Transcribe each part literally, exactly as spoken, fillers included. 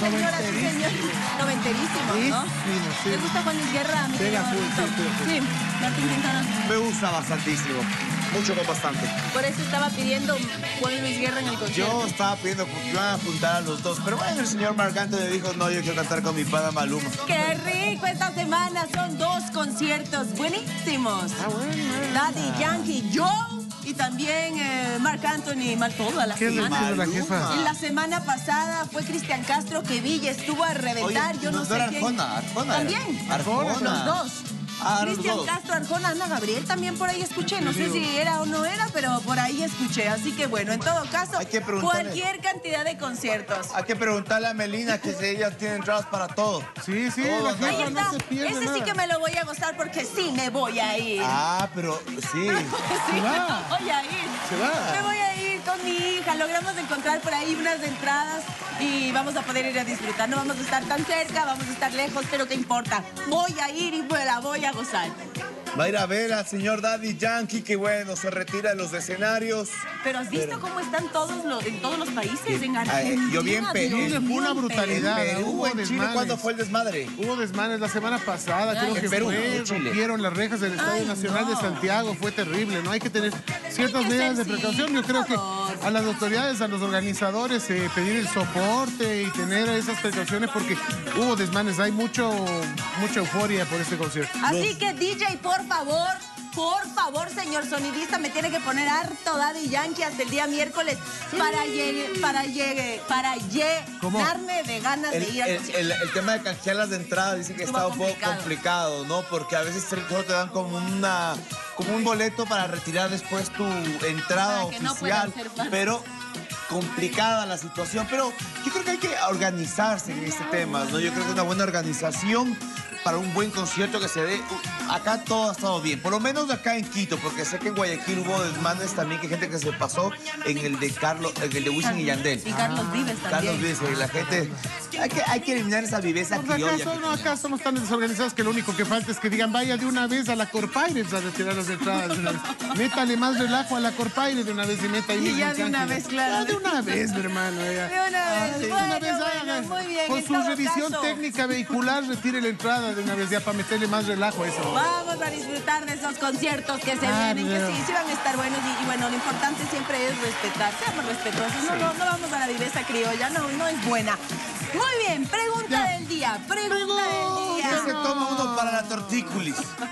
señoras y señores. Noventerísimos, ¿no? Sí. ¿Te gusta Juan Luis Guerra? Mi Venga, querido full, Marquito? sí, sí, sí. Sí, Martín Quintana. Me gusta bastantísimo. Mucho con bastante. Por eso estaba pidiendo Juan Luis Guerra en el concierto. Yo estaba pidiendo que iban a juntar a los dos, pero bueno, el señor Marc Anthony dijo, no, yo quiero cantar con mi pana Maluma. ¡Qué rico! Esta semana son dos conciertos buenísimos. Ah, bueno, bueno. Daddy Yankee, Joe y también eh, Marc Anthony, mal toda la ¿Qué le semana. dijo la jefa? Y la semana pasada fue Cristian Castro que vi y estuvo a reventar. Oye, yo no, no sé era quién. Arjona, Arjona era. También. Arjona. Los dos. Ah, los Cristian dos. Castro, Arjona, Ana Gabriel también por ahí escuché. No sé si era o no era, pero por ahí escuché. Así que bueno, en todo caso, Hay que preguntarle. cualquier cantidad de conciertos. Hay que preguntarle a Melina que si ella tiene entradas para todo. Sí, sí, Todo, la ¿no? Ahí jefa está. no se pierde Ese sí nada. que me lo voy a gozar porque sí me voy a ir. Ah, pero sí. Sí, va. me voy a ir. Se va. Me voy a ir con mi hija. Logramos encontrar por ahí unas entradas y vamos a poder ir a disfrutar. No vamos a estar tan cerca, vamos a estar lejos, pero ¿qué importa? Voy a ir y me la voy a gozar. Va a ir a ver al señor Daddy Yankee, que bueno, se retira de los escenarios. Pero ¿has visto Pero- cómo están todos los, en todos los países? En Ah, eh, Argentina, yo vi en Perú. Dios Fue mío, una en Perú. brutalidad. En Perú, hubo en Chile, desmanes. ¿cuándo fue el desmadre? Hubo desmanes la semana pasada, Ay, creo en que Perú, fue, en Chile. rompieron las rejas del Estadio Ay, Nacional no. de Santiago, fue terrible, ¿no? Hay que tener ciertas Hay que medidas de ser, sí, precaución. Yo por creo que favor. a las autoridades, a los organizadores, eh, pedir el soporte y tener esas precauciones porque hubo desmanes, hay mucho, mucha euforia por este concierto. Así que D J, por favor, por favor, señor sonidista, me tiene que poner harto Daddy Yankee hasta el día miércoles para llegue, para llegue, para ¿Cómo? llenarme de ganas El, de ir al el- concierto. el- el tema de canjear las de entrada dice que Estuvo está un poco complicado. complicado, ¿no? Porque a veces solo te dan como una como un boleto para retirar después tu entrada Para que no puedan oficial, ser fans. pero complicada la situación. Pero yo creo que hay que organizarse en este tema, ¿no? Yo creo que una buena organización para un buen concierto que se dé. Acá todo ha estado bien, por lo menos acá en Quito, porque sé que en Guayaquil hubo desmanes también, que gente que se pasó en el de Carlos, en el de Wisin y Yandel. Y Carlos Vives también. Carlos Vives, que la gente, hay que, hay que eliminar esa viveza Pues acá, criolla. son- que no, acá somos tan desorganizados que lo único que falta es que digan vaya de una vez a la Corpaires a retirar las entradas. de una vez. Métale más relajo a la Corpaires de una vez y meta ahí Y mismo ya el de una canje. vez, claro. Ya de una vez, mi hermano. ya. De una vez, Ah, de bueno, una vez bueno, haga. muy bien, Con en su todo revisión caso. técnica vehicular, retire la entrada de una vez ya para meterle más relajo a eso. Vamos a disfrutar de esos conciertos que se Ah, vienen, que no. sí, sí van a estar buenos y, y bueno, lo importante siempre es respetar, seamos respetuosos, no, no, no vamos a la viveza criolla, no, no es buena. Muy bien, pregunta Ya. del día, pregunta del ¿Qué se día. toma uno para la tortícolis?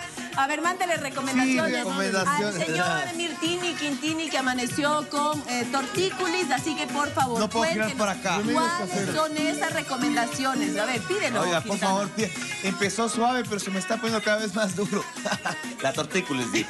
A ver, mándale recomendaciones, Sí, recomendaciones. al señor Mirtini Quintini que amaneció con eh, tortícolis, así que por favor, No puedo girar cuéntenos por acá. cuáles son esas recomendaciones. A ver, pídelo. Oiga, por Quintana. favor, pide- empezó suave, pero se me está poniendo cada vez más duro. La tortícolis, sí.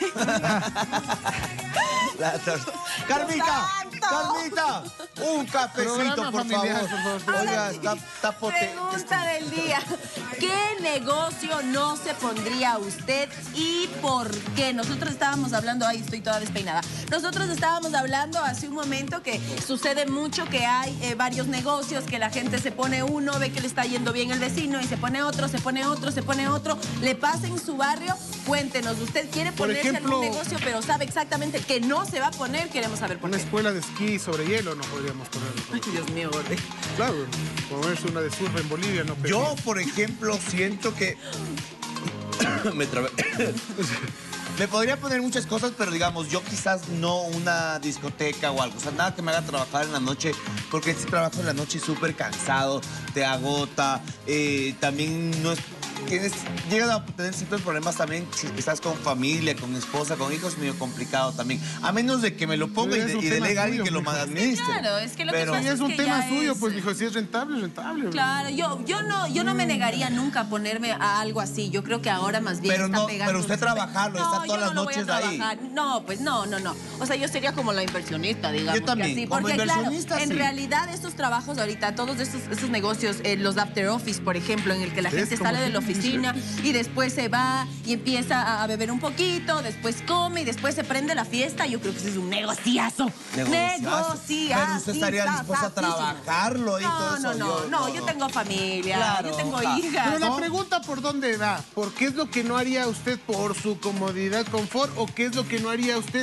La tor- Carmita, santo! Carmita, un cafecito, Programa por familiar, favor. por favor. Oiga, Ahora sí, está, está potente. Pregunta del día. ¿Qué negocio no se pondría usted y por qué? Nosotros estábamos hablando, ay, estoy toda despeinada. Nosotros estábamos hablando hace un momento que sucede mucho que hay eh, varios negocios, que la gente se pone uno, ve que le está yendo bien el vecino y se pone otro, se pone otro, se pone otro. ¿Le pasa en su barrio? Cuéntenos, ¿usted quiere Por ponerse ejemplo- algún negocio pero sabe exactamente que no se va a poner? Queremos saber por Una qué. escuela de esquí sobre hielo no podríamos ponerlo. Ay, Dios mío, gordi. Claro, ponerse una de surf en Bolivia no. pero- Yo, por ejemplo, siento que... me trabé. Me podría poner muchas cosas, pero digamos, yo quizás no una discoteca o algo. O sea, nada que me haga trabajar en la noche, porque ese trabajo en la noche es súper cansado, te agota, eh, también no es... Tienes, llegas a tener ciertos problemas también si estás con familia, con esposa, con hijos, medio complicado también. A menos de que me lo ponga y, Es de- un y tema delegue a alguien suyo, que lo mijo. administre. Claro, es que lo que Pero- pasa Sí, es un que tema ya suyo, es- pues dijo, si es rentable, es rentable. Claro, yo, yo no, yo no me negaría nunca a ponerme a algo así. Yo creo que ahora más bien Pero está no- pegando. pero usted trabajarlo, está No, todas yo las no lo voy a noches ahí. trabajar. No, pues no, no, no. O sea, yo sería como la inversionista, digamos. Yo también, que así. como Porque inversionista, claro, en sí. realidad estos trabajos ahorita, todos estos, estos negocios, eh, los after office, por ejemplo, en el que la Es gente como sale de la que dice. oficina y después se va y empieza a, a beber un poquito, después come y después se prende la fiesta. Yo creo que ese es un negociazo. Negociazo. Pero usted estaría dispuesta a trabajarlo y no, todo eso. No, no, Yo, no, yo tengo familia, Claro, yo tengo ah. hijas. Pero la ¿no? pregunta por dónde va, ¿por qué es lo que no haría usted por su comodidad, confort, o qué es lo que no haría usted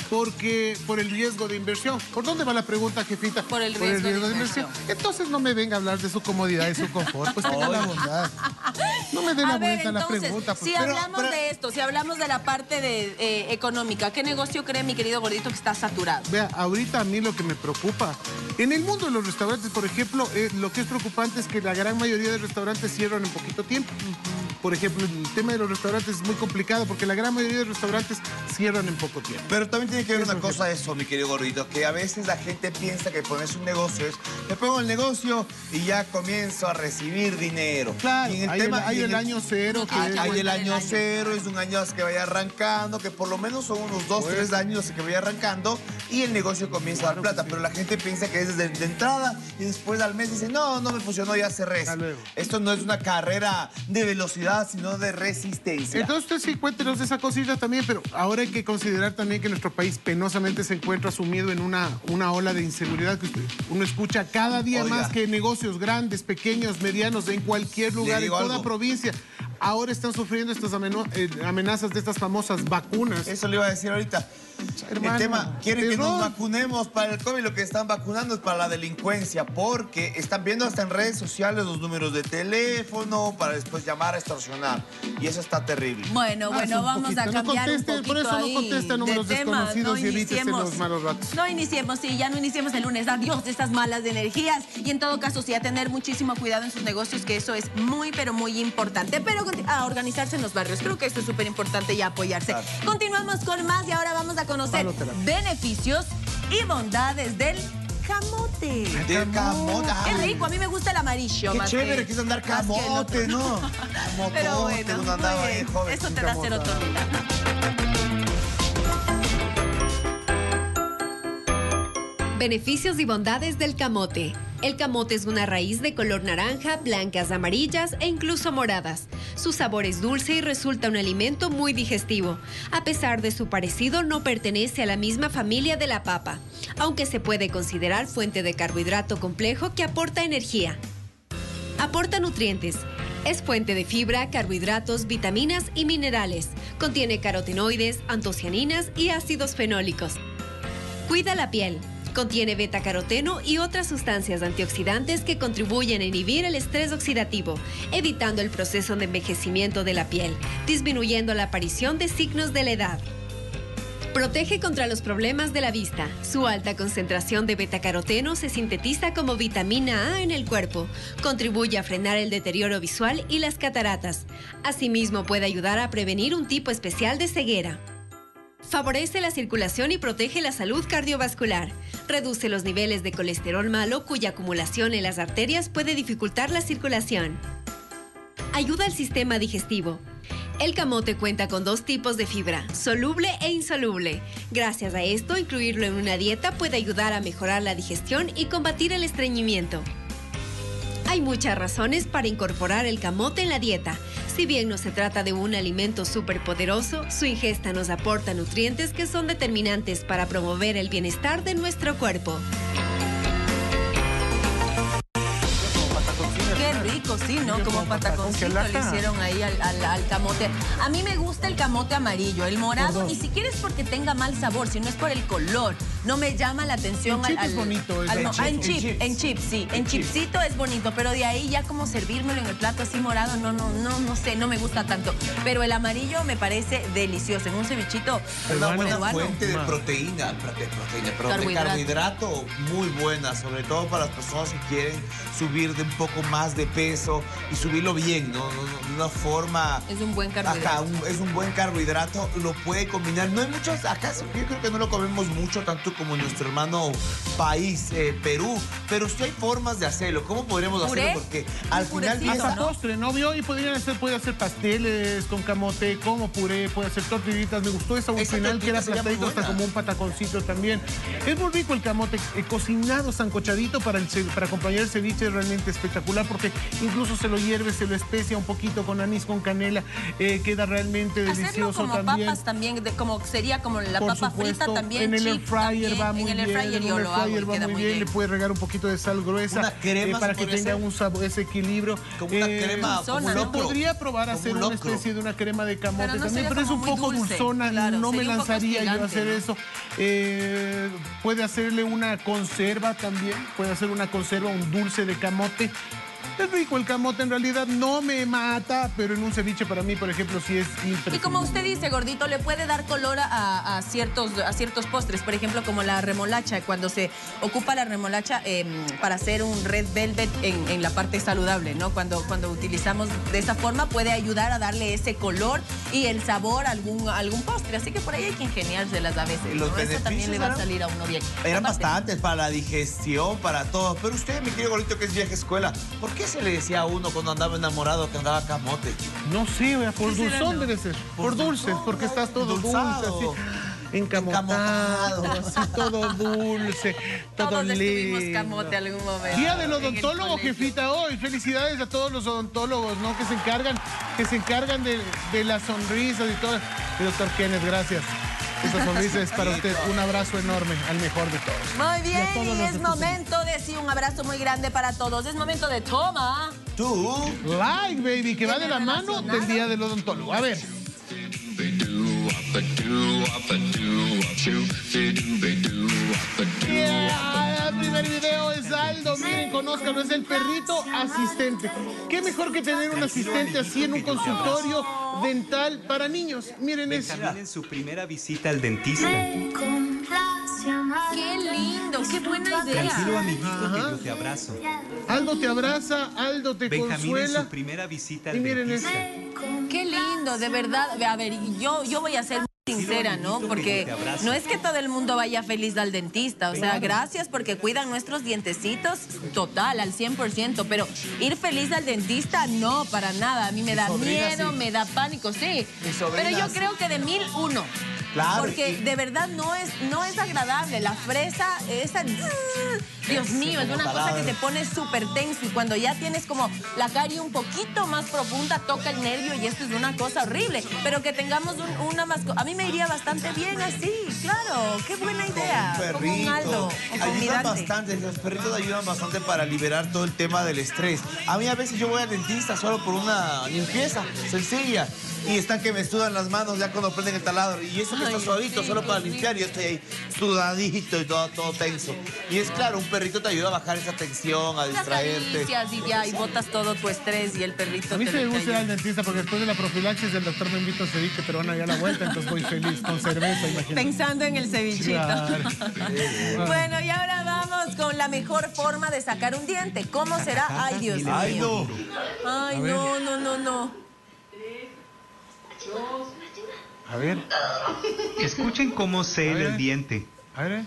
porque por el riesgo de inversión. ¿Por dónde va la pregunta, jefita? Por el riesgo de inversión. Entonces no me venga a hablar de su comodidad y su confort. Pues tenga la bondad. No me dé la A ver, vuelta a la entonces, pregunta. Pues. si Pero- hablamos pero- de esto, si hablamos de la parte de, eh, económica, ¿qué negocio cree mi querido gordito que está saturado? Vea, ahorita a mí lo que me preocupa, en el mundo de los restaurantes, por ejemplo, eh, lo que es preocupante es que la gran mayoría de restaurantes cierran en poquito tiempo. Por ejemplo, el tema de los restaurantes es muy complicado porque la gran mayoría de restaurantes cierran en poco tiempo. Pero también tiene que ver Eso una es cosa eso, mi querido gordito, que a veces la gente piensa que ponerse un negocio es, me pongo el negocio y ya comienzo a recibir dinero. Claro, Y en el hay, tema, el, hay y en el año cero. Que Hay, es- hay el el año año. cero, es un año que vaya arrancando, que por lo menos son unos dos, Bueno. tres años que vaya arrancando y el negocio comienza a dar plata. Pero la gente piensa que es desde de entrada y después al mes dice, no, no me funcionó, ya cerré. Hasta luego. Esto no es una carrera de velocidad, sino de resistencia. Entonces usted sí cuéntenos de esa cosita también, pero ahora hay que considerar también que nuestro país penosamente se encuentra sumido en una, una ola de inseguridad que usted- uno escucha cada día Oiga. más que negocios grandes, pequeños, medianos, en cualquier lugar, en digo toda algo. provincia, ahora están sufriendo estas ameno- eh, amenazas de estas famosas vacunas. Eso le iba a decir ahorita. Hermano, el tema, quieren que error. nos vacunemos para el COVID, lo que están vacunando es para la delincuencia, porque están viendo hasta en redes sociales los números de teléfono para después llamar a extorsionar. Y eso está terrible. Bueno, Ah, bueno, un vamos poquito. a No cambiar un conteste, poquito por eso no ahí contesta números de tema. desconocidos y evítese iniciemos- los malos ratos. No iniciemos, sí, ya no iniciemos el lunes. Adiós de estas malas energías. Y en todo caso, sí, a tener muchísimo cuidado en sus negocios, que eso es muy, pero muy importante. Pero conti- a organizarse en los barrios. Creo que esto es súper importante y a apoyarse. Claro. Continuamos con más y ahora vamos a conocer Paloterapia. beneficios y bondades del camote. Del camote. Qué ay, rico, a mí me gusta el amarillo. Qué más chévere que es andar más que el camote, otro. ¿no? Pero Camotote, bueno, uno andaba muy ahí bien. joven. Eso sin te da camota. serotonina. Beneficios y bondades del camote. El camote es una raíz de color naranja, blancas, amarillas e incluso moradas. Su sabor es dulce y resulta un alimento muy digestivo. A pesar de su parecido, no pertenece a la misma familia de la papa, aunque se puede considerar fuente de carbohidrato complejo que aporta energía. Aporta nutrientes. Es fuente de fibra, carbohidratos, vitaminas y minerales. Contiene carotenoides, antocianinas y ácidos fenólicos. Cuida la piel. Contiene betacaroteno y otras sustancias antioxidantes que contribuyen a inhibir el estrés oxidativo, evitando el proceso de envejecimiento de la piel, disminuyendo la aparición de signos de la edad. Protege contra los problemas de la vista. Su alta concentración de betacaroteno se sintetiza como vitamina A en el cuerpo. Contribuye a frenar el deterioro visual y las cataratas. Asimismo, puede ayudar a prevenir un tipo especial de ceguera. Favorece la circulación y protege la salud cardiovascular. Reduce los niveles de colesterol malo, cuya acumulación en las arterias puede dificultar la circulación. Ayuda al sistema digestivo. El camote cuenta con dos tipos de fibra, soluble e insoluble. Gracias a esto, incluirlo en una dieta puede ayudar a mejorar la digestión y combatir el estreñimiento. Hay muchas razones para incorporar el camote en la dieta. Si bien no se trata de un alimento superpoderoso, su ingesta nos aporta nutrientes que son determinantes para promover el bienestar de nuestro cuerpo. Qué rico, sí, ¿no? Como pataconcito le hicieron ahí al, al- al camote. A mí me gusta el camote amarillo, el morado, ni siquiera es porque tenga mal sabor, sino es por el color. No me llama la atención En al... chip es al- bonito, es al- en no, chip. ah, en En chip, chips. en chip, sí. En chipsito es bonito, pero de ahí ya como servírmelo en el plato así morado, no, no, no, no sé, no me gusta tanto. Pero el amarillo me parece delicioso. En un cevichito Es una buena peruano. fuente de Ma. proteína, de proteína, perdón, de Carbohidrato. carbohidrato muy buena, sobre todo para las personas que quieren subir de un poco más de peso y subirlo bien, ¿no? No, no, de una forma... Es un buen carbohidrato. Ajá, un- es un buen carbohidrato, lo puede combinar. No hay muchos, acá yo creo que no lo comemos mucho, tanto como en nuestro hermano país, eh, Perú, pero sí hay formas de hacerlo. ¿Cómo podríamos ¿Puré? hacerlo? Porque al Un final... purecito, Hasta ¿no? postre, ¿no vio? Y podrían hacer, puede hacer pasteles con camote, como puré, puede hacer tortillitas. Me gustó esa Esa final que era tortilla sería muy aplastadito hasta buena. como un pataconcito también. Es muy rico el camote, eh, cocinado, sancochadito para, el, ce- para acompañar el ceviche, es realmente espectacular porque incluso se lo hierve, se lo especia un poquito con anís, con canela, eh, queda realmente Hacerlo delicioso como también. papas también, de, como sería como la Por papa supuesto, frita también. en el air chips fryer también, va muy en el air bien, fryer en yo el lo air hago fryer y va queda muy muy bien, bien. le puede regar un poquito de sal gruesa, Una crema, eh, para ¿se que podría tenga hacer? un sabor, ese equilibrio. Como una Eh, crema, dulzona, como un ¿no? Se locro. podría probar a Como hacer un una locro. especie de una crema de camote Pero no también, sería pero es como un muy poco dulce, dulzona, claro, no me sería un poco lanzaría yo a hostigante, hacer ¿no? eso. Eh, puede hacerle una conserva también, puede hacer una conserva, un dulce de camote. Es rico el camote, en realidad no me mata, pero en un ceviche para mí, por ejemplo, sí es impresionante. Y como usted dice, gordito, le puede dar color a, a ciertos, a ciertos postres, por ejemplo, como la remolacha, cuando se ocupa la remolacha eh, para hacer un red velvet en, en la parte saludable, ¿no? Cuando, cuando utilizamos de esa forma puede ayudar a darle ese color y el sabor a algún, a algún postre, así que por ahí hay que ingeniárselas a veces, Los ¿no? Eso también beneficios le va a eran- salir a uno bien. Eran Aparte, bastantes para la digestión, para todo. Pero usted, mi querido gordito, que es vieja escuela, ¿por qué se le decía a uno cuando andaba enamorado que andaba camote? No sé, vea, por ¿Qué será, dulzón no? debe ser. Por, Por dulces, dulzón, porque estás todo endulzado. dulce, así. Encamotado, Encamotado. así todo dulce, todo todos lindo. estuvimos camote algún momento. Día del en el odontólogo, colegio. jefita, hoy. Felicidades a todos los odontólogos, ¿no? Que se encargan, que se encargan de, de las sonrisas y todo. Y doctor Kenneth, gracias. Esta sonrisa es para usted. Un abrazo enorme al mejor de todos. Muy Y bien, a todos y los es que momento de sí, un abrazo muy grande para todos. Es momento de toma. Tú. Like, baby, que va de la mano del Día del Odontólogo. A ver. Yeah, el primer video es Aldo, miren, conózcanlo, es el perrito asistente. ¿Qué mejor que tener un asistente así en un consultorio dental para niños? Miren eso. Benjamín en su primera visita al dentista. Qué lindo, qué buena idea. Tranquilo, amiguito, que Ajá. yo te abrazo. Aldo te abraza, Aldo te Benjamín en consuela. su primera visita Y al miren dentista. Qué lindo, de verdad. A ver, yo, yo voy a ser muy sincera, ¿no? Porque no es que todo el mundo vaya feliz al dentista. O sea, gracias porque cuidan nuestros dientecitos total, al cien por ciento. Pero ir feliz al dentista, no, para nada. A mí me da sobrina, miedo, sí. me da pánico, sí. Mi sobrina, Pero yo sí. creo que de mil uno. Claro, Porque y- de verdad no es, no es agradable. La fresa, esa... Dios mío, es como una cosa taladro. que te pone súper tenso. Y cuando ya tienes como la carie un poquito más profunda, toca el nervio y esto es una cosa horrible. Pero que tengamos un- una mascota... A mí me iría bastante bien así, claro. Qué buena idea. Un Como un Aldo, o con mi ayudan Dante. bastante, los perritos ayudan bastante para liberar todo el tema del estrés. A mí a veces yo voy al dentista solo por una limpieza sencilla y están que me sudan las manos ya cuando prenden el taladro y eso que está Ay, suavito sí, solo para Dios limpiar y yo estoy ahí sudadito y todo, todo tenso. Y es claro, un perrito te ayuda a bajar esa tensión, a Las distraerte. caricias y ya, y botas todo tu estrés y el perrito A mí te sí me lo gusta ir ayuda. al dentista porque después de la profilaxis el doctor me invita a ceviche peruano allá a la vuelta, entonces voy feliz con cerveza, imagínate. Pensando en el cevichito. Claro. Bueno, y ahora vamos con la mejor forma de sacar un diente. ¿Cómo será? Ay, Dios mío. Ay, no. Ay, A ver. no, no, no, no. A ver, Escuchen cómo se A ver. el diente. a ver.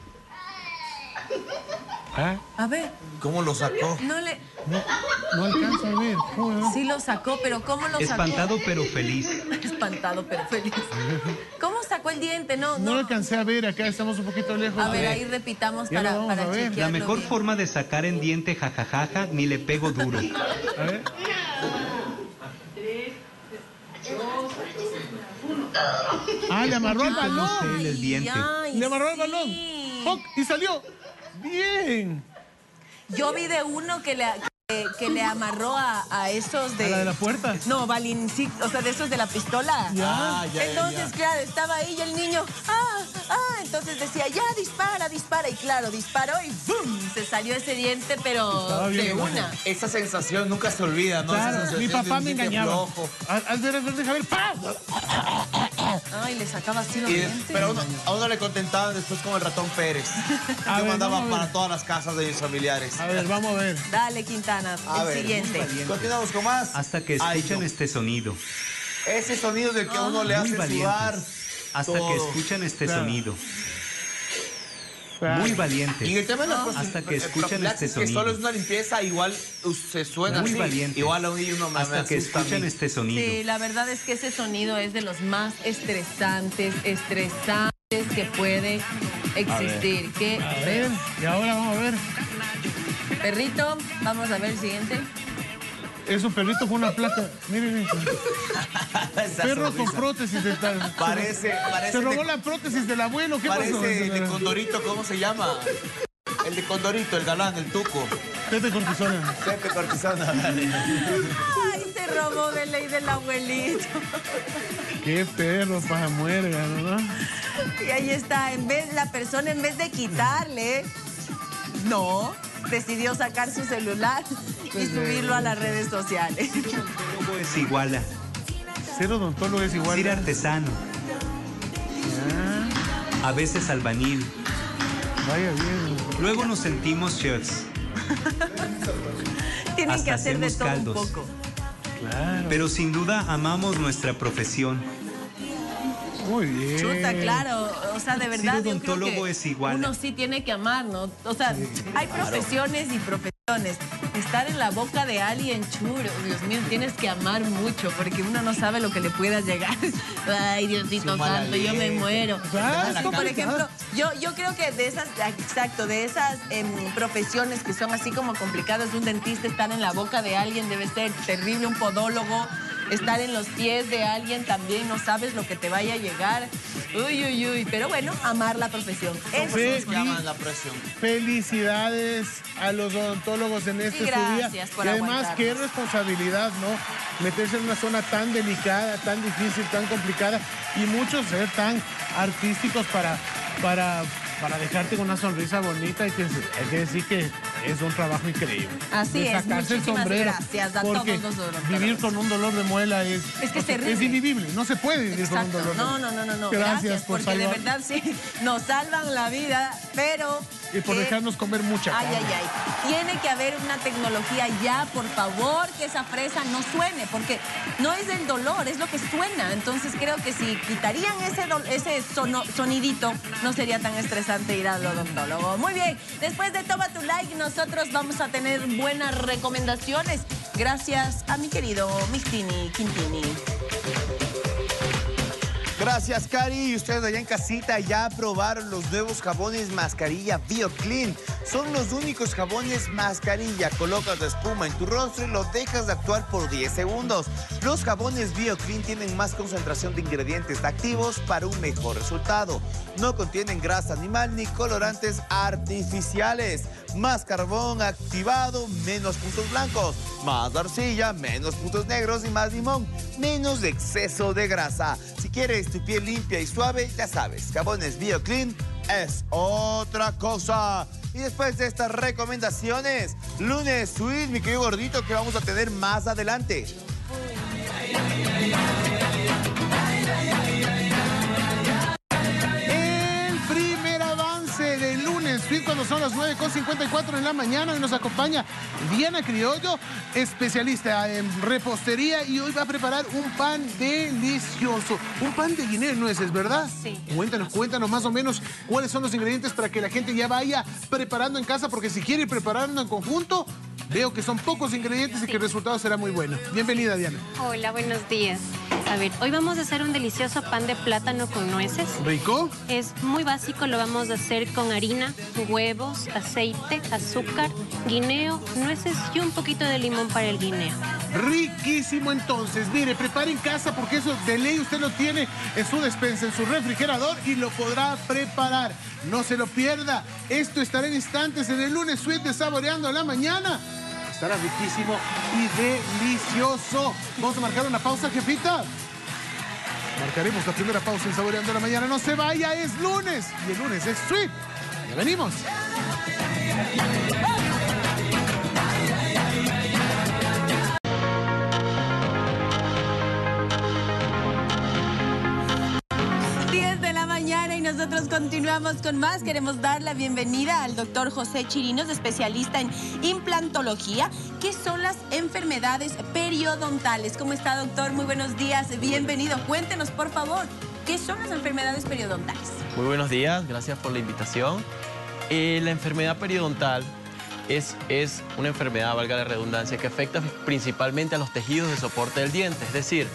Ah, A ver, ¿Cómo lo sacó? no le... no, no alcanza a ver. ¿Cómo no? Sí lo sacó, pero ¿cómo lo sacó? Espantado pero feliz. Espantado, pero feliz. ¿Cómo sacó el diente? No, No lo no. alcancé a ver, acá estamos un poquito lejos. A ver, de- ahí repitamos Ya lo para, vamos para a ver. chequearlo La mejor bien. forma de sacar en diente jajajaja, ni le pego duro. A ver. Ah, le amarró al Escuchen cómo se balón. el diente. Ay, Le amarró al sí. balón. ¡Poc! Y salió. Bien. Yo vi de uno que le, que, que le amarró a, a esos de... ¿A la de la puerta? No, balincito, o sea, de esos de la pistola. Ya. Ah, ya, ya, Entonces, ya. claro, estaba ahí y el niño, ah, ah, entonces decía, ya, dispara, dispara. Y claro, disparó y ¡bum! Se salió ese diente, pero Estaba bien de rojo. una. Esa sensación nunca se olvida, ¿no? Esa Claro, sensación mi de papá un me diente engañaba. flojo. Al al ver, al ver, deja ver. ¡Pam! Ay, le sacaba así los Y- dientes. pero a uno, a uno le contentaban después con el ratón Pérez. A Yo ver, mandaba vamos a ver. para todas las casas de mis familiares. A ver, vamos a ver. Dale, Quintana, A el ver, siguiente. Continuamos con más. Hasta que Ay, escuchan no. este sonido. Ese sonido del que a uno le Muy hace sudar. valientes. Hasta todo. que escuchan este Claro. sonido. Claro. Muy Y el valientes. tema de la Hasta que escuchan profilaxis, este que sonido. solo es una limpieza, igual uh, se suena Muy así. valientes. Igual a uno y uno me, me Hasta que asusta a escuchan mí. este sonido. Sí, la verdad es que ese sonido es de los más estresantes, estresantes que puede existir. Qué A feo. ver, y ahora vamos a ver. Perrito, vamos a ver el siguiente. Es un perrito con una placa. Miren, miren. Esa Perro sonrisa. con prótesis. De tal. Parece, parece. Se robó de- la prótesis del abuelo. ¿Qué Parece pasó? de Condorito, ¿cómo se llama? El de Condorito, el galán, el tuco. Pepe Cortisona. Pepe Cortisona, dale. Ay, se robó de ley del abuelito. Qué perro, paja muerga, ¿no? Y ahí está, en vez, la persona en vez de quitarle, no, decidió sacar su celular y subirlo a las redes sociales. Odontólogo es iguala. Ser odontólogo es igual. Ser artesano. A veces albañil. Vaya bien. Luego nos sentimos chefs. Tienen Hasta que hacer de hacemos todo caldos. un poco. Claro. Pero sin duda amamos nuestra profesión. Muy bien. Chuta, claro. O sea, de verdad, yo creo odontólogo que es igual. uno sí tiene que amar, ¿no? O sea, hay profesiones y profesiones. Estar en la boca de alguien churo, Dios mío, tienes que amar mucho porque uno no sabe lo que le pueda llegar. Ay, Diosito Su mala santo, yo me leche. muero. Ah, Entonces, por complicado. ejemplo, yo, yo creo que de esas, exacto, de esas em, profesiones que son así como complicadas, un dentista estar en la boca de alguien debe ser terrible, un podólogo. Estar en los pies de alguien también, no sabes lo que te vaya a llegar. Uy, uy, uy. Pero bueno, amar la profesión. Eso Sí. es. Llaman la presión. Felicidades a los odontólogos en este Y su día. gracias por Y además, aguantarnos. qué responsabilidad, ¿no? Meterse en una zona tan delicada, tan difícil, tan complicada. Y muchos ser tan artísticos para, para, para dejarte con una sonrisa bonita. Hay que, hay que decir que es un trabajo increíble. Así De es, sacarse el muchísimas sombrero, gracias a porque todos los odontólogos. vivir con un dolor de muela es, Es que es terrible. es invivible. No se puede vivir Exacto. con un dolor de No, muela. no, no, no, no. Gracias, Gracias, por porque de salvar- verdad sí, nos salvan la vida, pero... Y por que- dejarnos comer mucha Ay, carne. ay, ay. Tiene que haber una tecnología ya, por favor, que esa fresa no suene, porque no es el dolor, es lo que suena. Entonces creo que si quitarían ese, do- ese sono- sonidito, no sería tan estresante ir al odontólogo. Muy bien, después de Toma tu Like, nosotros vamos a tener buenas recomendaciones. Gracias a mi querido Mixtini Quintini. Gracias, Cari. Y ustedes allá en casita ya probaron los nuevos jabones mascarilla BioClean. Son los únicos jabones mascarilla. Colocas la espuma en tu rostro y lo dejas de actuar por diez segundos. Los jabones BioClean tienen más concentración de ingredientes activos para un mejor resultado. No contienen grasa animal ni colorantes artificiales. Más carbón activado, menos puntos blancos. Más arcilla, menos puntos negros y más limón. Menos exceso de grasa. Si quieres tu piel limpia y suave, ya sabes, jabones BioClean es otra cosa. Y después de estas recomendaciones, lunes sweet, mi querido gordito, que vamos a tener más adelante. El primer avance del lunes, fin, cuando son las nueve con cincuenta y cuatro en la mañana. Hoy nos acompaña Diana Criollo, especialista en repostería, y hoy va a preparar un pan delicioso. Un pan de guineo y nueces, ¿verdad? Sí. Cuéntanos, cuéntanos más o menos cuáles son los ingredientes para que la gente ya vaya preparando en casa, porque si quiere ir preparando en conjunto, veo que son pocos ingredientes y que el resultado será muy bueno. Bienvenida, Diana. Hola, buenos días. A ver, hoy vamos a hacer un delicioso pan de plátano con nueces. ¿Rico? Es muy básico, lo vamos a hacer con harina, huevos, aceite, azúcar, guineo, nueces y un poquito de limón para el guineo. Riquísimo, entonces. Mire, prepare en casa porque eso de ley usted lo tiene en su despensa, en su refrigerador, y lo podrá preparar. No se lo pierda. Esto estará en instantes en el lunes sweet de Saboreando la Mañana. Estará riquísimo y delicioso. Vamos a marcar una pausa, jefita. Marcaremos la primera pausa en Saboreando la Mañana. No se vaya, es lunes. Y el lunes es sweet. Ya venimos. diez de la mañana y nosotros continuamos con más. Queremos dar la bienvenida al doctor José Chirinos, especialista en implantología. ¿Qué son las enfermedades periodontales? ¿Cómo está, doctor? Muy buenos días. Bienvenido. Cuéntenos, por favor, ¿qué son las enfermedades periodontales? Muy buenos días, gracias por la invitación. Eh, la enfermedad periodontal es, es una enfermedad, valga la redundancia, que afecta principalmente a los tejidos de soporte del diente, es decir,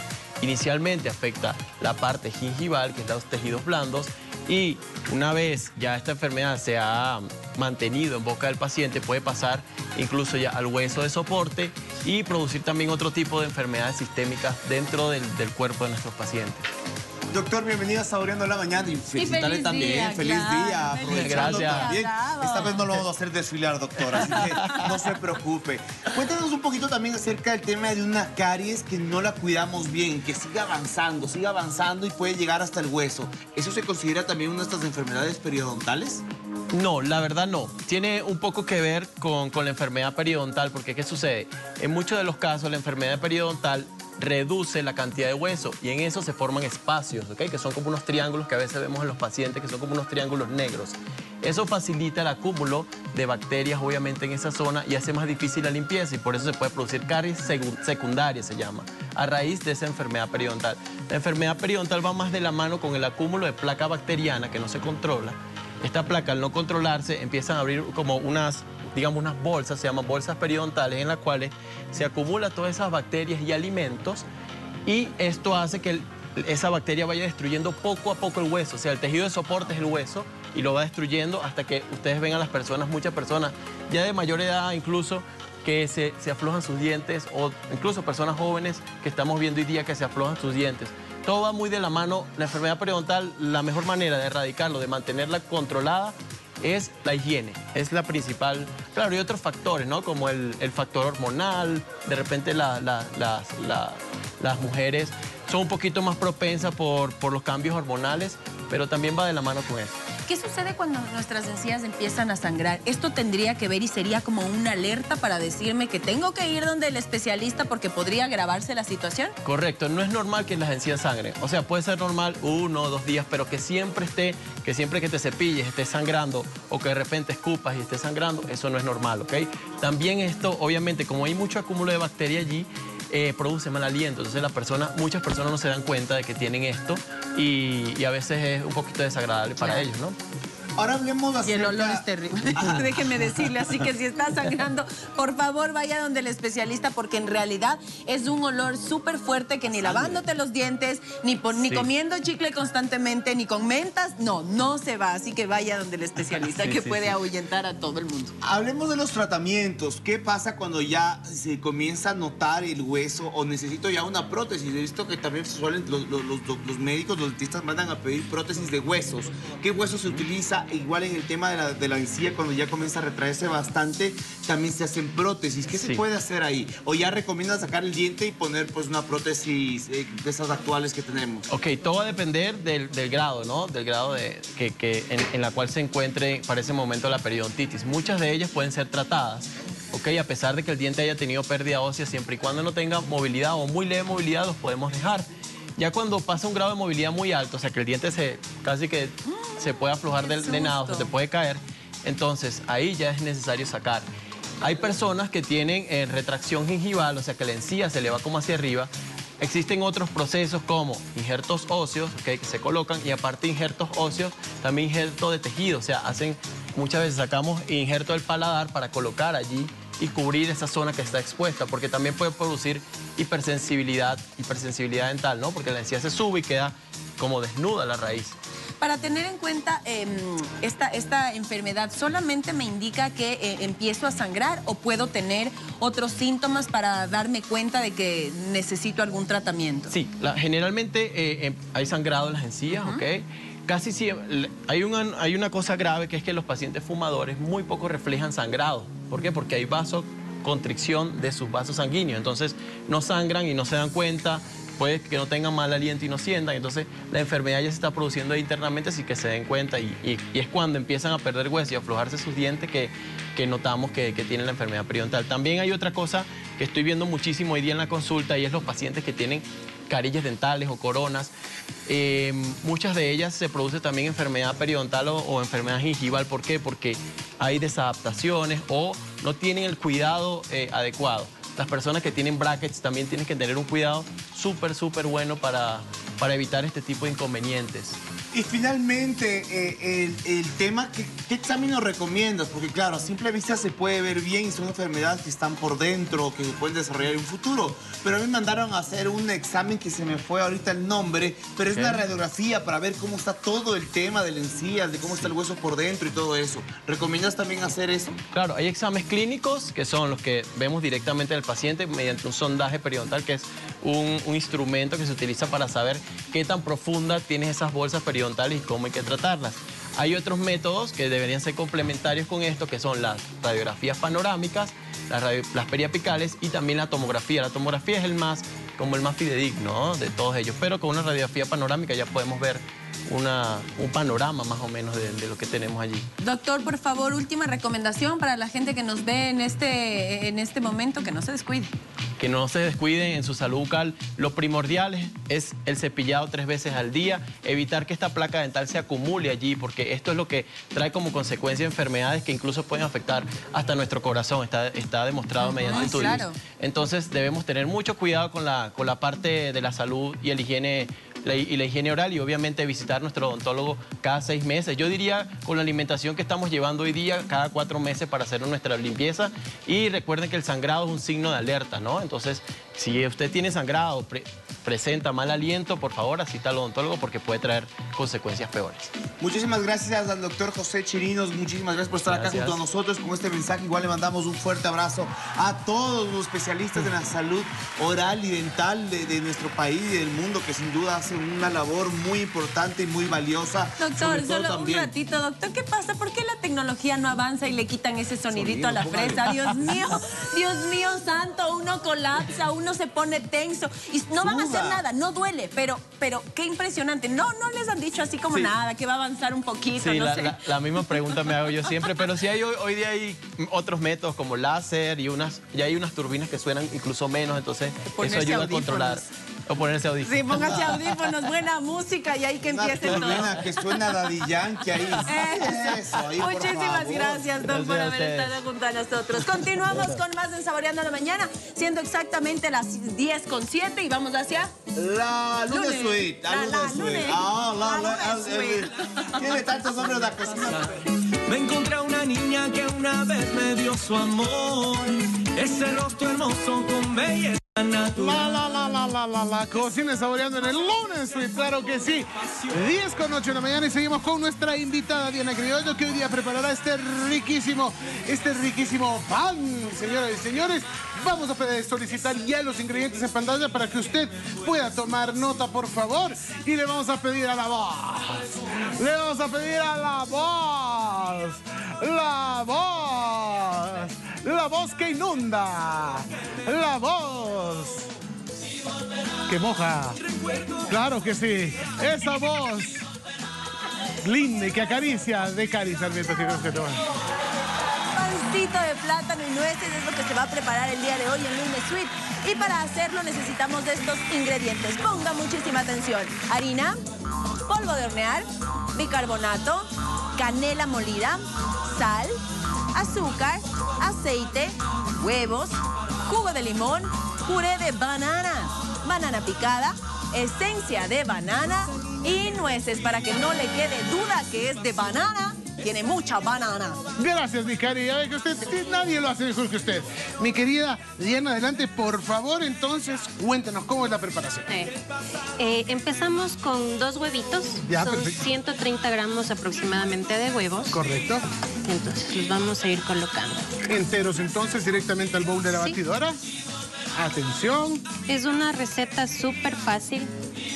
Inicialmente afecta la parte gingival, que es los tejidos blandos, y una vez ya esta enfermedad se ha mantenido en boca del paciente, puede pasar incluso ya al hueso de soporte y producir también otro tipo de enfermedades sistémicas dentro del, del cuerpo de nuestros pacientes. Doctor, bienvenido a Saboreando la Mañana y felicitarle feliz también. día, feliz claro, día. feliz Aprovechando día. también. Bravo. Esta vez no lo vamos a hacer desfilar, doctor, así que no se preocupe. Cuéntanos un poquito también acerca del tema de una caries que no la cuidamos bien, que sigue avanzando, sigue avanzando y puede llegar hasta el hueso. ¿Eso se considera también una de estas enfermedades periodontales? No, la verdad no. Tiene un poco que ver con, con la enfermedad periodontal, porque ¿qué sucede? En muchos de los casos la enfermedad periodontal reduce la cantidad de hueso y en eso se forman espacios, ¿ok? Que son como unos triángulos que a veces vemos en los pacientes, que son como unos triángulos negros. Eso facilita el acúmulo de bacterias, obviamente, en esa zona y hace más difícil la limpieza y por eso se puede producir caries secundaria, se llama, a raíz de esa enfermedad periodontal. La enfermedad periodontal va más de la mano con el acúmulo de placa bacteriana que no se controla. Esta placa, al no controlarse, empiezan a abrir como unas, digamos, unas bolsas, se llaman bolsas periodontales, en las cuales se acumulan todas esas bacterias y alimentos y esto hace que el, esa bacteria vaya destruyendo poco a poco el hueso. O sea, el tejido de soporte es el hueso y lo va destruyendo hasta que ustedes ven a las personas, muchas personas ya de mayor edad incluso, que se, se aflojan sus dientes o incluso personas jóvenes que estamos viendo hoy día que se aflojan sus dientes. Todo va muy de la mano. La enfermedad periodontal, la mejor manera de erradicarlo, de mantenerla controlada, es la higiene. Es la principal. Claro, hay otros factores, ¿no? Como el, el factor hormonal. De repente la, la, las, la, las mujeres son un poquito más propensas por, por los cambios hormonales, pero también va de la mano con eso. ¿Qué sucede cuando nuestras encías empiezan a sangrar? ¿Esto tendría que ver y sería como una alerta para decirme que tengo que ir donde el especialista porque podría agravarse la situación? Correcto, no es normal que las encías sangren. O sea, puede ser normal uno o dos días, pero que siempre esté, que siempre que te cepilles esté sangrando o que de repente escupas y esté sangrando, eso no es normal, ¿ok? También esto, obviamente, como hay mucho acúmulo de bacteria allí, Eh, produce mal aliento. Entonces la persona, muchas personas no se dan cuenta de que tienen esto y, y a veces es un poquito desagradable para Claro. ellos, ¿no? Ahora hablemos Y el acerca... olor es terrible. Déjeme decirle, así que si está sangrando, por favor vaya donde el especialista porque en realidad es un olor súper fuerte que ni lavándote los dientes, ni, por, ni Sí. comiendo chicle constantemente, ni con mentas, no, no se va. Así que vaya donde el especialista Sí, que sí, puede sí. ahuyentar a todo el mundo. Hablemos de los tratamientos. ¿Qué pasa cuando ya se comienza a notar el hueso o necesito ya una prótesis? He visto que también suelen, los, los, los, los médicos, los dentistas mandan a pedir prótesis de huesos. ¿Qué hueso se utiliza? Igual en el tema de la, de la encía, cuando ya comienza a retraerse bastante, también se hacen prótesis. ¿Qué se Sí. puede hacer ahí? ¿O ya recomiendan sacar el diente y poner pues una prótesis eh, de esas actuales que tenemos? Ok, todo va a depender del, del grado, ¿no? Del grado de, que, que en, en la cual se encuentre para ese momento la periodontitis. Muchas de ellas pueden ser tratadas, ok, a pesar de que el diente haya tenido pérdida ósea, siempre y cuando no tenga movilidad o muy leve movilidad, los podemos dejar. Ya cuando pasa un grado de movilidad muy alto, o sea que el diente se casi que se puede aflojar ¡Qué del de nada, o se susto! te puede caer, entonces ahí ya es necesario sacar. Hay personas que tienen eh, retracción gingival, o sea que la encía se le va como hacia arriba. Existen otros procesos como injertos óseos, okay, que se colocan, y aparte injertos óseos, también injerto de tejido, o sea, hacen, muchas veces sacamos injerto del paladar para colocar allí y cubrir esa zona que está expuesta, porque también puede producir hipersensibilidad, hipersensibilidad dental, ¿no? Porque la encía se sube y queda como desnuda la raíz. Para tener en cuenta eh, esta, esta enfermedad, ¿solamente me indica que eh, empiezo a sangrar o puedo tener otros síntomas para darme cuenta de que necesito algún tratamiento? Sí, la- generalmente eh, eh, hay sangrado en las encías, ¿ok? Casi siempre, hay una, hay una cosa grave que es que los pacientes fumadores muy poco reflejan sangrado. ¿Por qué? Porque hay vasoconstricción de sus vasos sanguíneos, entonces no sangran y no se dan cuenta. Puede que no tengan mal aliento y no sientan, entonces la enfermedad ya se está produciendo ahí internamente sin que se den cuenta y, y, y es cuando empiezan a perder hueso y a aflojarse sus dientes que, que notamos que, que tienen la enfermedad periodontal. También hay otra cosa que estoy viendo muchísimo hoy día en la consulta y es los pacientes que tienen carillas dentales o coronas. Eh, muchas de ellas se produce también enfermedad periodontal o, o enfermedad gingival. ¿Por qué? Porque hay desadaptaciones o no tienen el cuidado eh, adecuado. Las personas que tienen brackets también tienen que tener un cuidado súper, súper bueno para, para evitar este tipo de inconvenientes. Y finalmente, eh, el, el tema, ¿qué, ¿qué examen nos recomiendas? Porque claro, a simple vista se puede ver bien y son enfermedades que están por dentro, que se pueden desarrollar en un futuro. Pero a mí me mandaron a hacer un examen que se me fue ahorita el nombre, pero es ¿Qué? una radiografía para ver cómo está todo el tema de la encías, de cómo está el hueso por dentro y todo eso. ¿Recomiendas también hacer eso? Claro, hay exámenes clínicos que son los que vemos directamente en el paciente mediante un sondaje periodontal, que es un, un instrumento que se utiliza para saber qué tan profunda tienes esas bolsas periodontales y cómo hay que tratarlas. Hay otros métodos que deberían ser complementarios con esto, que son las radiografías panorámicas, las, radio, las periapicales y también la tomografía. La tomografía es el más, como el más fidedigno, ¿no?, de todos ellos, pero con una radiografía panorámica ya podemos ver una, un panorama más o menos de, de lo que tenemos allí. Doctor, por favor, última recomendación para la gente que nos ve en este, en este momento, que no se descuide. Que no se descuiden en su salud bucal. Lo primordial es el cepillado tres veces al día, evitar que esta placa dental se acumule allí, porque esto es lo que trae como consecuencia enfermedades que incluso pueden afectar hasta nuestro corazón. Está, está demostrado mediante Ay, estudios. claro. Entonces debemos tener mucho cuidado con la, con la parte de la salud y el higiene La, y la higiene oral, y obviamente visitar a nuestro odontólogo cada seis meses. Yo diría, con la alimentación que estamos llevando hoy día, cada cuatro meses para hacer nuestra limpieza. Y recuerden que el sangrado es un signo de alerta, ¿no? Entonces, si usted tiene sangrado, pre presenta mal aliento, por favor, asista al odontólogo porque puede traer consecuencias peores. Muchísimas gracias al doctor José Chirinos, muchísimas gracias por estar Gracias. acá junto a nosotros con este mensaje. Igual le mandamos un fuerte abrazo a todos los especialistas de la salud oral y dental de, de nuestro país y del mundo, que sin duda hacen una labor muy importante y muy valiosa. Doctor, Sobre todo solo también. un ratito, doctor. ¿Qué pasa? ¿Por qué la tecnología no avanza y le quitan ese sonidito Sonido, a la póngale. fresa? Dios mío, Dios mío santo, uno colapsa, uno se pone tenso y no van a hacer Suba. nada, no duele, pero, pero qué impresionante. No, no les han dicho así como Sí. nada, que va a avanzar un poquito, Sí, no la, sé. la- la misma pregunta me hago yo siempre, pero sí hay hoy, hoy día hay otros métodos como láser y unas, ya hay unas turbinas que suenan incluso menos, entonces eso Ponerse ayuda audífonos. a controlar. O ponerse audífonos. Sí, póngase audífonos, buena música y ahí que Una empiece todo. turbina que suena Daddy Yankee ahí. Eso, ahí, por Muchísimas favor. gracias, Don, por Gracias a haber ustedes. estado junto a nosotros. Continuamos con más en Saboreando la Mañana, siendo exactamente las diez con siete y vamos hacia... La Luna Lunes. Suite. La, La- Luna la Suite. Lunes. Ah, la, La la, Luna el- Suite. el- Tiene tantos nombres la cocina. Me encontré a una niña que una vez me dio su amor. Ese rostro hermoso con belleza natural. La, la, la, la, la, la, la cocina saboreando en el lunes, Suite, claro que sí. diez con ocho de la mañana y seguimos con nuestra invitada Diana Criollo, que hoy día preparará este riquísimo, este riquísimo pan, señoras y señores. Vamos a pedir- solicitar ya los ingredientes en pantalla para que usted pueda tomar nota, por favor. Y le vamos a pedir a la voz. Le vamos a pedir a la voz. La voz. La voz que inunda. La voz que moja. Claro que sí. Esa voz linda y que acaricia de Cari Sarmiento. Que creo que toma. Pancito de plátano y nueces es lo que se va a preparar el día de hoy en Lunes Suite. Y para hacerlo necesitamos de estos ingredientes. Ponga muchísima atención. Harina, polvo de hornear, bicarbonato, canela molida, sal, azúcar, aceite, huevos, jugo de limón, puré de banana, banana picada, esencia de banana y nueces para que no le quede duda que es de banana. Tiene mucha banana. Gracias, mi Cari. Ya ve que usted, sí, nadie lo hace mejor que usted. Mi querida Diana, adelante, por favor, entonces, cuéntanos cómo es la preparación. Eh, eh, empezamos con dos huevitos. Ya, Son perfecto. ciento treinta gramos aproximadamente de huevos. Correcto. Entonces los vamos a ir colocando. Enteros, entonces, directamente al bowl de la Sí. batidora. Atención. Es una receta súper fácil.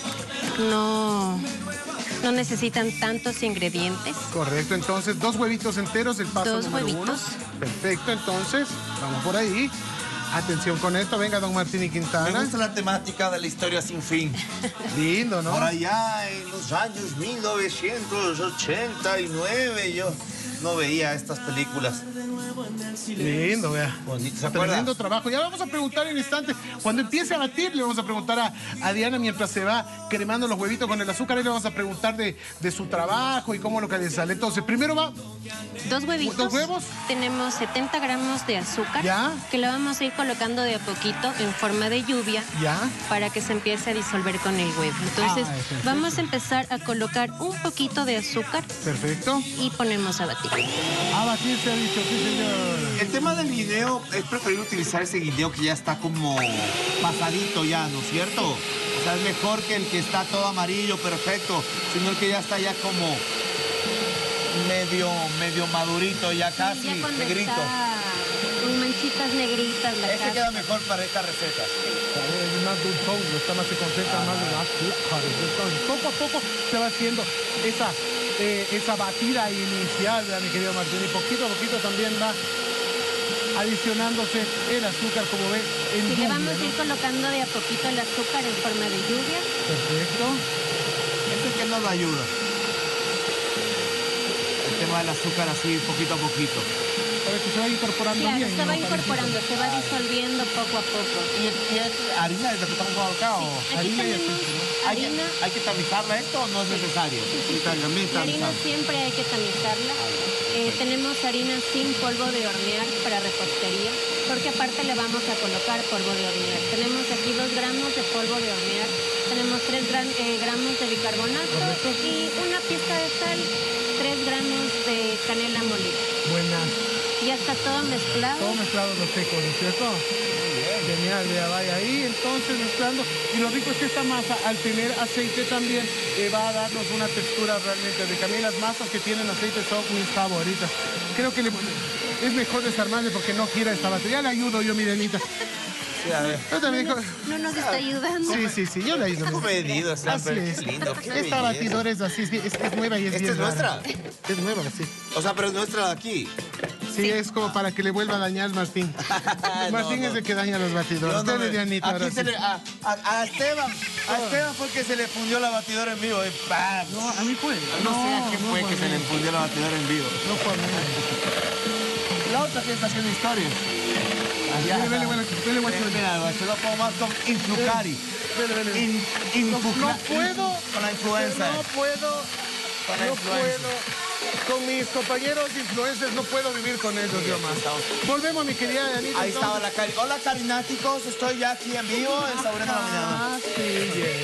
No, no necesitan tantos ingredientes. Correcto, entonces, dos huevitos enteros, el paso Dos número uno. huevitos. Perfecto, entonces, vamos por ahí. Atención con esto. Venga, don Martín y Me Quintana. gusta la temática de la historia sin fin. Lindo, ¿no? Por allá en los años mil novecientos ochenta y nueve, yo no veía estas películas. Lindo, vea. Bonito, ¿se acuerda? Tremendo trabajo. Ya vamos a preguntar en instante. Cuando empiece a batir, le vamos a preguntar a, a Diana mientras se va cremando los huevitos con el azúcar. Ahí le vamos a preguntar de, de su trabajo y cómo lo que le sale. Entonces, primero va... Dos huevitos. ¿Dos huevos? Tenemos setenta gramos de azúcar. Ya. Que lo vamos a ir colocando de a poquito en forma de lluvia. Ya. Para que se empiece a disolver con el huevo. Entonces, Ah, perfecto. vamos a empezar a colocar un poquito de azúcar Perfecto. y ponemos a batir. A batir se ha dicho, sí, señor. El tema del guineo, es preferible utilizar ese guineo que ya está como pasadito ya, ¿no es cierto? O sea, es mejor que el que está todo amarillo, perfecto, sino el que ya está ya como medio, medio madurito, ya casi, ya cuando negrito. está con manchitas negritas la Ese carne. queda mejor para esta receta. Es más dulzón, está más se concentra más en azúcar. Entonces, poco a poco se va haciendo esa, eh, esa batida inicial, ¿verdad, mi querido Martín? Y poquito a poquito también va adicionándose el azúcar, como ven, en Y le lluvia, vamos a ¿no? ir colocando de a poquito el azúcar en forma de lluvia. Perfecto. Esto es que nos ayuda. El tema del azúcar así, poquito a poquito. Para que se vaya incorporando Claro, bien. se va ¿no? incorporando, se va disolviendo poco a poco. ¿Y, y es harina es lo que estamos jugando acá o...? Aquí harina y tenemos aceite, ¿Hay que, harina. ¿Hay que tamizarla esto o no es necesario? Sí, también La harina tamizarla. siempre hay que tamizarla. Eh, tenemos harina sin polvo de hornear para repostería, porque aparte le vamos a colocar polvo de hornear. Tenemos aquí dos gramos de polvo de hornear, tenemos tres gran- eh, gramos de bicarbonato y una pizca de sal, tres gramos de canela molida. Buenas. Ya está todo mezclado. Todo mezclado los secos, ¿no es cierto? Genial, ya vaya ahí entonces mezclando. Y lo rico es que esta masa, al tener aceite también, eh, va a darnos una textura realmente rica. A mí las masas que tienen aceite son mis favoritas. Creo que le- es mejor desarmarle porque no gira esta batería. Le ayudo yo, mi Denita. Sí, a ver. Yo también... No nos está ayudando. Sí, sí, sí, yo le ayudo. Qué medido, Así Samper, es. qué lindo, qué Esta belleza. batidora es así, es, es- es nueva y es ¿Esta bien es rara. nuestra? Es nueva, sí. O sea, pero es nuestra de aquí. Sí, es como para que le vuelva a dañar Martín. Martín No, es no. el que daña los batidores. Yo no Dele, me- Dianita, Aquí ahora se sí. le, a, a, a Esteban, a Esteban fue que se le fundió la batidora en vivo. eh, ¡pam! No, a mí fue. No, sé a quién no fue fue que a se mí. le fundió la batidora en vivo. No fue a mí. La otra que está haciendo historias. Vele, vele, vele, vele, guacho. Mira, yo lo pongo más con influcari. Vele, vele. In, influcra- No puedo. Con la influenza. No puedo. Con la No influenza. puedo. Con mis compañeros influencers no puedo vivir con ellos yo más. Volvemos, mi querida Dianita. Ahí estaba entonces. la Cari. Hola, carináticos. Estoy ya aquí en vivo en Saboreando la Mañana. Ah, sí, bien.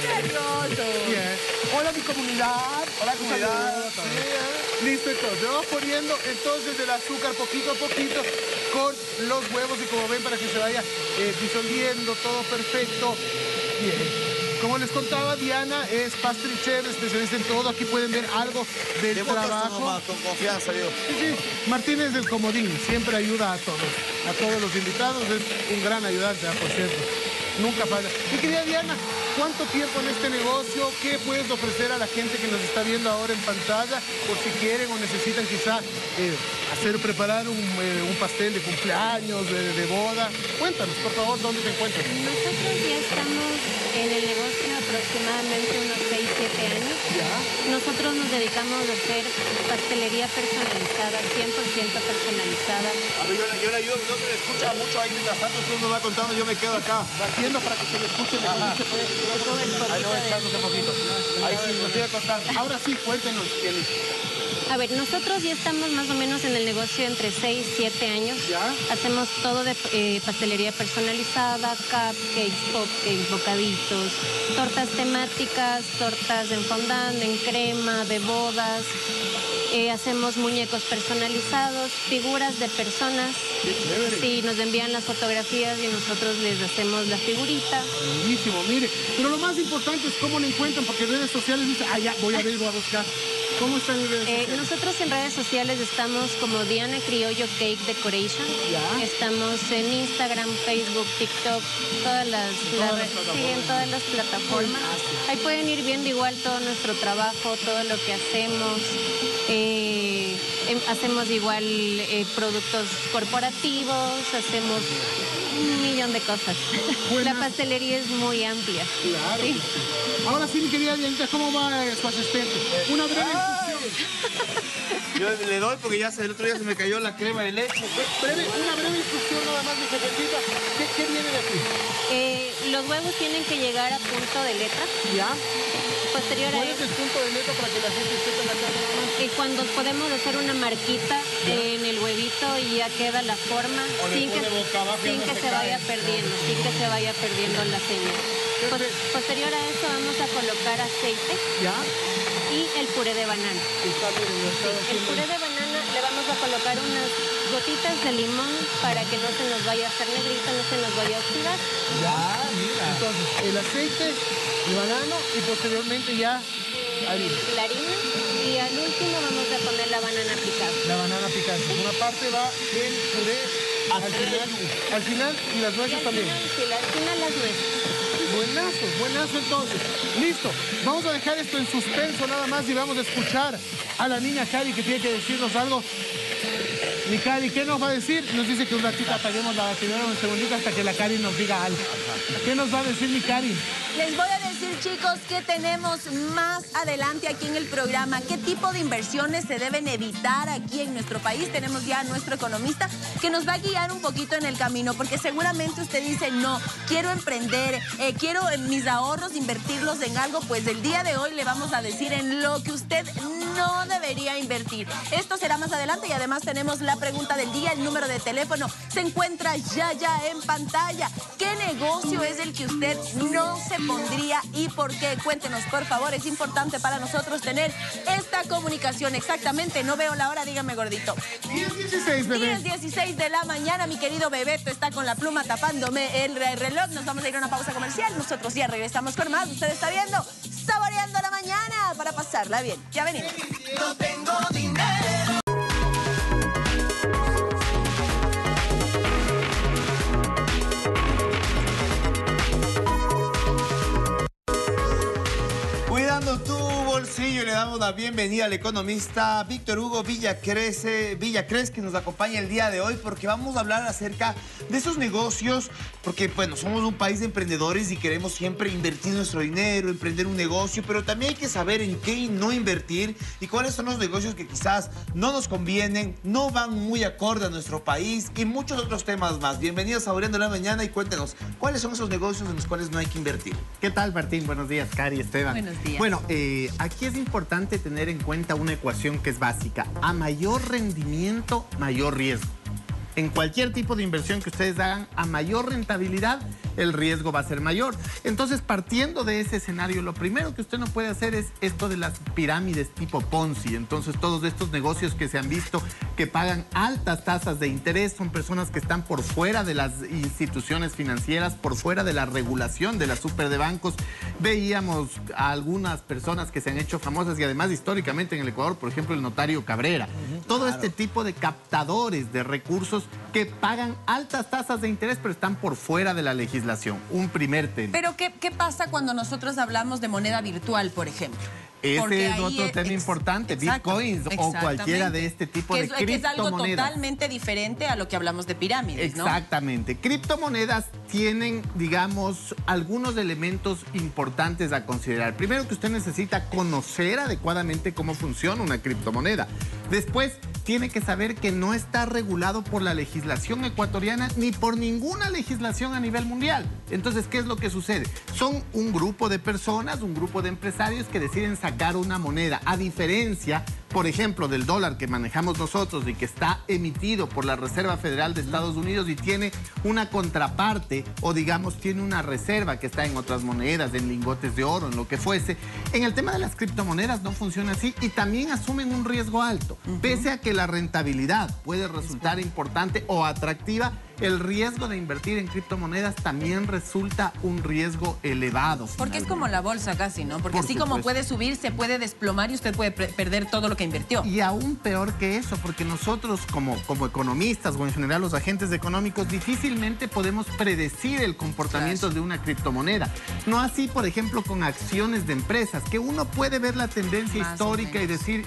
Bien. Hola, mi comunidad. Hola, comunidad. Un saludo. Sí, ¿eh? Listo, entonces. Vamos poniendo entonces el azúcar poquito a poquito con los huevos y como ven para que se vaya eh, disolviendo todo perfecto. Bien. Como les contaba, Diana es pastry chef, especialista en todo. Aquí pueden ver algo del Qué fotos trabajo. nomás, con confianza, yo. Sí, sí. Martín es del comodín, siempre ayuda a todos, a todos los invitados, es un gran ayudante, ah, por cierto. Nunca falla. Mi querida Diana, ¿cuánto tiempo en este negocio? ¿Qué puedes ofrecer a la gente que nos está viendo ahora en pantalla? Por si quieren o necesitan quizá eh, hacer, preparar un, eh, un pastel de cumpleaños, de, de boda. Cuéntanos, por favor, ¿dónde te encuentras? Nosotros ya estamos en el negocio aproximadamente unos seis siete años. Nosotros nos dedicamos a hacer pastelería personalizada, cien por ciento personalizada. A ver, yo, le- yo le ayudo, no se le escucha mucho ahí. Mientras tanto, usted nos va contando, yo me quedo acá. Haciendo para que se le escuche mejor. Ajá. Se puede- Ahí lo voy echándose poquito. Ahí sí, lo sigue contando. Ahora sí, cuéntenos, Kelly. A ver, nosotros ya estamos más o menos en el negocio entre seis siete años. ¿Ya? Hacemos todo de eh, pastelería personalizada, cupcakes, popcakes, bocaditos, tortas temáticas, tortas en fondant, en crema, de bodas. Eh, hacemos muñecos personalizados, figuras de personas. Sí, nos envían las fotografías y nosotros les hacemos la figurita. Buenísimo, mire. Pero lo más importante es cómo lo encuentran, porque en redes sociales dicen, ah, ya, voy a ver, voy a buscar. ¿Cómo están en redes Eh, sociales? nosotros en redes sociales estamos como Diana Criollo Cake Decoration. Ya. Estamos en Instagram, Facebook, TikTok, todas las, todas la- las sí, plataformas. en todas las plataformas. Ahí pueden ir viendo igual todo nuestro trabajo, todo lo que hacemos. Eh, em- hacemos igual eh, productos corporativos, hacemos un millón de cosas. Buenas. La pastelería es muy amplia. Claro. Sí. Ahora sí, mi querida Dianita, ¿cómo va eh, su asistente? Una breve instrucción. Yo le doy porque ya se, el otro día se me cayó la crema de leche. Breve, una breve instrucción nada más, mi jefecita. ¿Qué, ¿Qué viene de aquí? Eh, los huevos tienen que llegar a punto de letra. ¿Ya? Posterior a ¿Cuál es eso, el punto de letra para que la gente sepa la cara? eh, cuando podemos hacer una marquita en el huevito y ya queda la forma O le sin que, pone boca abajo y sin no que se se vaya cae. perdiendo, sin que se vaya perdiendo la señal. Pos- posterior a eso vamos a colocar aceite ¿Ya? y el puré de banana. Está bien, lo está El haciendo. puré de banana le vamos a colocar unas gotitas de limón para que no se nos vaya a hacer negrito, no se nos vaya a oxidar. Ya, mira. Entonces, el aceite, el banano y posteriormente ya harina. La harina y al último vamos a poner la banana picada. La banana picante. Una parte va el puré al final, al final y las Y nueces al también. final, sí, la- al final las nueces. Buenazo, buenazo entonces. Listo. Vamos a dejar esto en suspenso nada más y vamos a escuchar a la niña Cari que tiene que decirnos algo. Mi Cari, ¿qué nos va a decir? Nos dice que un ratito apaguemos la batidora un segundito hasta que la Cari nos diga algo. ¿Qué nos va a decir mi Cari? Les voy a decir, chicos, que tenemos más adelante aquí en el programa. ¿Qué tipo de inversiones se deben evitar aquí en nuestro país? Tenemos ya a nuestro economista que nos va a guiar un poquito en el camino, porque seguramente usted dice, no, quiero emprender, eh, quiero eh, mis ahorros invertirlos en algo. Pues el día de hoy le vamos a decir en lo que usted no debería invertir. Esto será más adelante y además tenemos la pregunta del día. El número de teléfono se encuentra ya, ya en pantalla. ¿Qué negocio es el que usted no se pondría y por qué? Cuéntenos, por favor. Es importante para nosotros tener esta comunicación. Exactamente, no veo la hora, dígame, gordito. diez dieciséis, bebé. diez dieciséis de la mañana, mi querido Bebeto está con la pluma tapándome el re- reloj. Nos vamos a ir a una pausa comercial. Nosotros ya regresamos con más. Usted está viendo Saboreando la Mañana para pasarla bien. Ya venimos. No tengo dinero. Cuidando tu bolsillo, le damos la bienvenida al economista Víctor Hugo Villacrece, Villacrez, que nos acompaña el día de hoy porque vamos a hablar acerca de esos negocios, porque bueno, somos un país de emprendedores y queremos siempre invertir nuestro dinero, emprender un negocio, pero también hay que saber en qué no invertir y cuáles son los negocios que quizás no nos convienen, no van muy acorde a nuestro país y muchos otros temas más. Bienvenidos a Saboreando la Mañana y cuéntenos, ¿cuáles son esos negocios en los cuales no hay que invertir? ¿Qué tal, Martín? Buenos días, Cari, Esteban. Buenos días. Bueno, eh, aquí es importante tener en cuenta una ecuación que es básica. A mayor rendimiento, mayor riesgo. En cualquier tipo de inversión que ustedes hagan, a mayor rentabilidad, el riesgo va a ser mayor. Entonces, partiendo de ese escenario, lo primero que usted no puede hacer es esto de las pirámides tipo Ponzi. Entonces, todos estos negocios que se han visto que pagan altas tasas de interés son personas que están por fuera de las instituciones financieras, por fuera de la regulación de la super de bancos. Veíamos a algunas personas que se han hecho famosas y además históricamente en el Ecuador, por ejemplo, el notario Cabrera. Todo este tipo de captadores de recursos que pagan altas tasas de interés, pero están por fuera de la legislación. Un primer tema. Pero ¿qué, qué pasa cuando nosotros hablamos de moneda virtual, por ejemplo? Porque Ese es ahí otro es- tema ex- importante, exacto, bitcoins o cualquiera de este tipo que de es, que es algo criptomonedas. totalmente diferente a lo que hablamos de pirámides, ¿no? Exactamente. Criptomonedas tienen, digamos, algunos elementos importantes a considerar. Primero, que usted necesita conocer adecuadamente cómo funciona una criptomoneda. Después, tiene que saber que no está regulado por la legislación ecuatoriana ni por ninguna legislación a nivel mundial. Entonces, ¿qué es lo que sucede? Son un grupo de personas, un grupo de empresarios que deciden sacar una moneda. A diferencia, por ejemplo, del dólar que manejamos nosotros y que está emitido por la Reserva Federal de Estados Unidos y tiene una contraparte o, digamos, tiene una reserva que está en otras monedas, en lingotes de oro, en lo que fuese. En el tema de las criptomonedas no funciona así y también asumen un riesgo alto. Pese a que la rentabilidad puede resultar importante o atractiva, el riesgo de invertir en criptomonedas también resulta un riesgo elevado. Porque es como la bolsa casi, ¿no? Porque Por así como supuesto. puede subir, se puede desplomar y usted puede pre- perder todo lo que invirtió. Y aún peor que eso, porque nosotros como, como economistas o en general los agentes económicos difícilmente podemos predecir el comportamiento Claro. de una criptomoneda. No así, por ejemplo, con acciones de empresas, que uno puede ver la tendencia Más o histórica y menos. decir,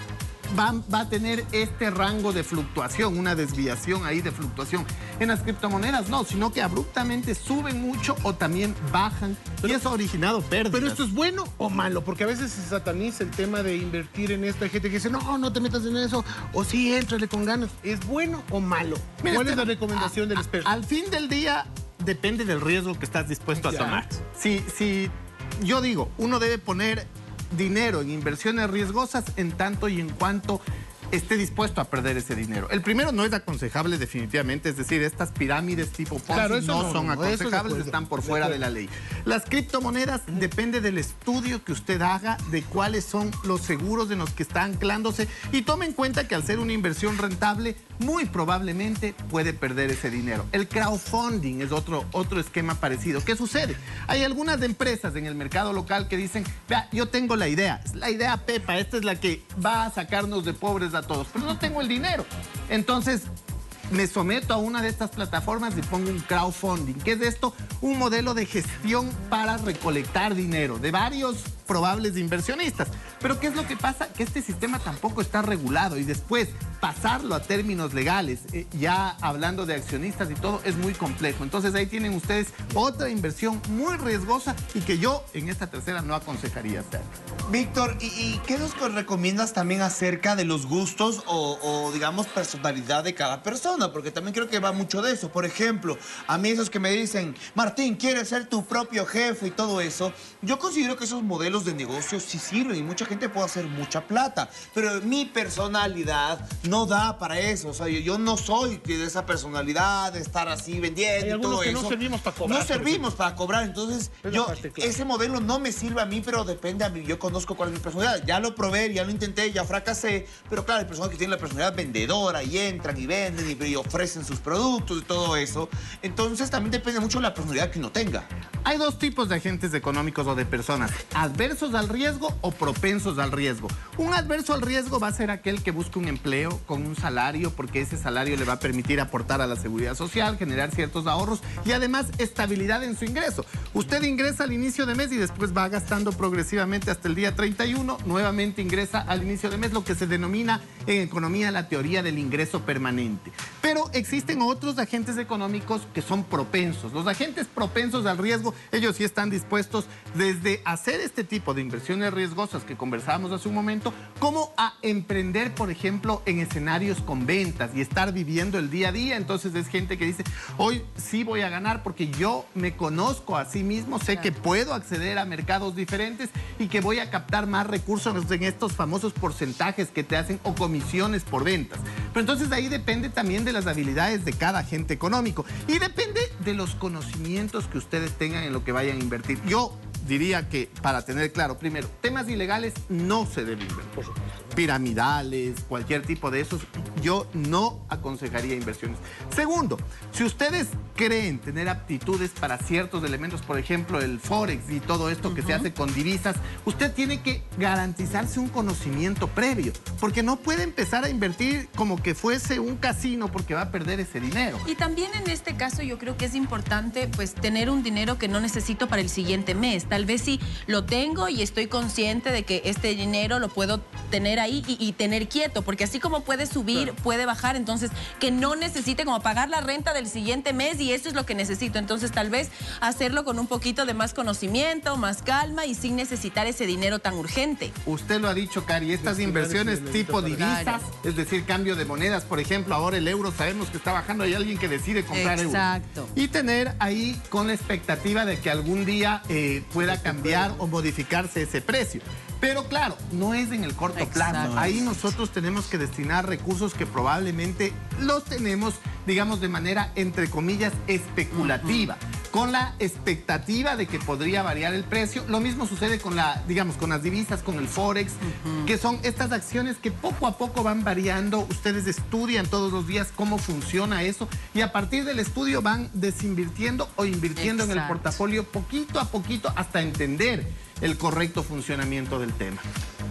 va, va a tener este rango de fluctuación, una desviación ahí de fluctuación. En las criptomonedas no, sino que abruptamente suben mucho o también bajan y eso ha originado pérdidas. Pero esto es bueno o malo, porque a veces se sataniza el tema de invertir en esto. Hay gente que dice, no, no te metas en eso, o sí, éntrale con ganas. ¿Es bueno o malo? Mira, ¿Cuál este, es la recomendación a, del a, experto? Al fin del día depende del riesgo que estás dispuesto a Ya. tomar. Si, si yo digo, uno debe poner dinero en inversiones riesgosas en tanto y en cuanto esté dispuesto a perder ese dinero. El primero no es aconsejable definitivamente, es decir, estas pirámides tipo Ponzi Claro, eso no, no, son no, eso de aconsejables, acuerdo, están por de fuera de acuerdo. la ley. Las criptomonedas depende del estudio que usted haga, de cuáles son los seguros en los que está anclándose y tome en cuenta que al ser una inversión rentable, muy probablemente puede perder ese dinero. El crowdfunding es otro, otro esquema parecido. ¿Qué sucede? Hay algunas empresas en el mercado local que dicen, vea, yo tengo la idea, es la idea Pepa, esta es la que va a sacarnos de pobres a todos, pero no tengo el dinero. Entonces, me someto a una de estas plataformas y pongo un crowdfunding. ¿Qué es esto? Un modelo de gestión para recolectar dinero de varios probables inversionistas. Pero ¿qué es lo que pasa? Que este sistema tampoco está regulado y después pasarlo a términos legales, eh, ya hablando de accionistas y todo, es muy complejo. Entonces ahí tienen ustedes otra inversión muy riesgosa y que yo en esta tercera no aconsejaría hacer. Víctor, ¿y, y qué nos recomiendas también acerca de los gustos o, o, digamos, personalidad de cada persona? Porque también creo que va mucho de eso. Por ejemplo, a mí esos que me dicen, Martín, ¿quieres ser tu propio jefe y todo eso? Yo considero que esos modelos de negocios sí sirven y mucha gente puede hacer mucha plata. Pero mi personalidad no da para eso. O sea, yo, yo no soy de esa personalidad de estar así vendiendo Hay y todo algunos que eso. no servimos para cobrar. No servimos para cobrar. Entonces, Esa yo, parte, claro. ese modelo no me sirve a mí, pero depende a mí. Yo conozco cuál es mi personalidad. Ya lo probé, ya lo intenté, ya fracasé. Pero claro, hay personas que tienen la personalidad vendedora y entran y venden y, y ofrecen sus productos y todo eso. Entonces, también depende mucho de la personalidad que uno tenga. Hay dos tipos de agentes económicos o de personas, adversos al riesgo o propensos al riesgo. Un adverso al riesgo va a ser aquel que busca un empleo con un salario, porque ese salario le va a permitir aportar a la seguridad social, generar ciertos ahorros y además estabilidad en su ingreso. Usted ingresa al inicio de mes y después va gastando progresivamente hasta el día treinta y uno, nuevamente ingresa al inicio de mes, lo que se denomina en economía la teoría del ingreso permanente. Pero existen otros agentes económicos que son propensos. Los agentes propensos al riesgo, ellos sí están dispuestos desde hacer este tipo de inversiones riesgosas que conversábamos hace un momento, como a emprender, por ejemplo, en escenarios con ventas y estar viviendo el día a día. Entonces es gente que dice, hoy sí voy a ganar porque yo me conozco a sí mismo, sé que puedo acceder a mercados diferentes y que voy a captar más recursos en estos famosos porcentajes que te hacen o comisiones por ventas. Pero entonces ahí depende también de las habilidades de cada agente económico y depende de los conocimientos que ustedes tengan en lo que vayan a invertir. Yo diría que, para tener claro, primero, temas ilegales no se deben invertir. Piramidales, cualquier tipo de esos, yo no aconsejaría inversiones. Segundo, si ustedes creen tener aptitudes para ciertos elementos, por ejemplo, el Forex y todo esto que uh-huh. se hace con divisas, usted tiene que garantizarse un conocimiento previo, porque no puede empezar a invertir como que fuese un casino porque va a perder ese dinero. Y también en este caso yo creo que es importante pues tener un dinero que no necesito para el siguiente mes. Tal vez sí lo tengo y estoy consciente de que este dinero lo puedo tener ahí y, y tener quieto, porque así como puede subir, claro, puede bajar, entonces que no necesite como pagar la renta del siguiente mes y eso es lo que necesito. Entonces tal vez hacerlo con un poquito de más conocimiento, más calma y sin necesitar ese dinero tan urgente. Usted lo ha dicho, Cari, estas inversiones tipo divisas, es decir, cambio de monedas, por ejemplo, ahora el euro sabemos que está bajando, hay alguien que decide comprar euros. Exacto. Y tener ahí con la expectativa de que algún día eh, pueda cambiar o modificarse ese precio. Pero claro, no es en el corto Exacto. plazo. Ahí nosotros tenemos que destinar recursos que probablemente los tenemos, digamos, de manera, entre comillas, especulativa. Uh-huh. Con la expectativa de que podría variar el precio. Lo mismo sucede con la, digamos, con las divisas, con el Forex, uh-huh, que son estas acciones que poco a poco van variando. Ustedes estudian todos los días cómo funciona eso y a partir del estudio van desinvirtiendo o invirtiendo Exacto. en el portafolio poquito a poquito hasta entender el correcto funcionamiento del tema.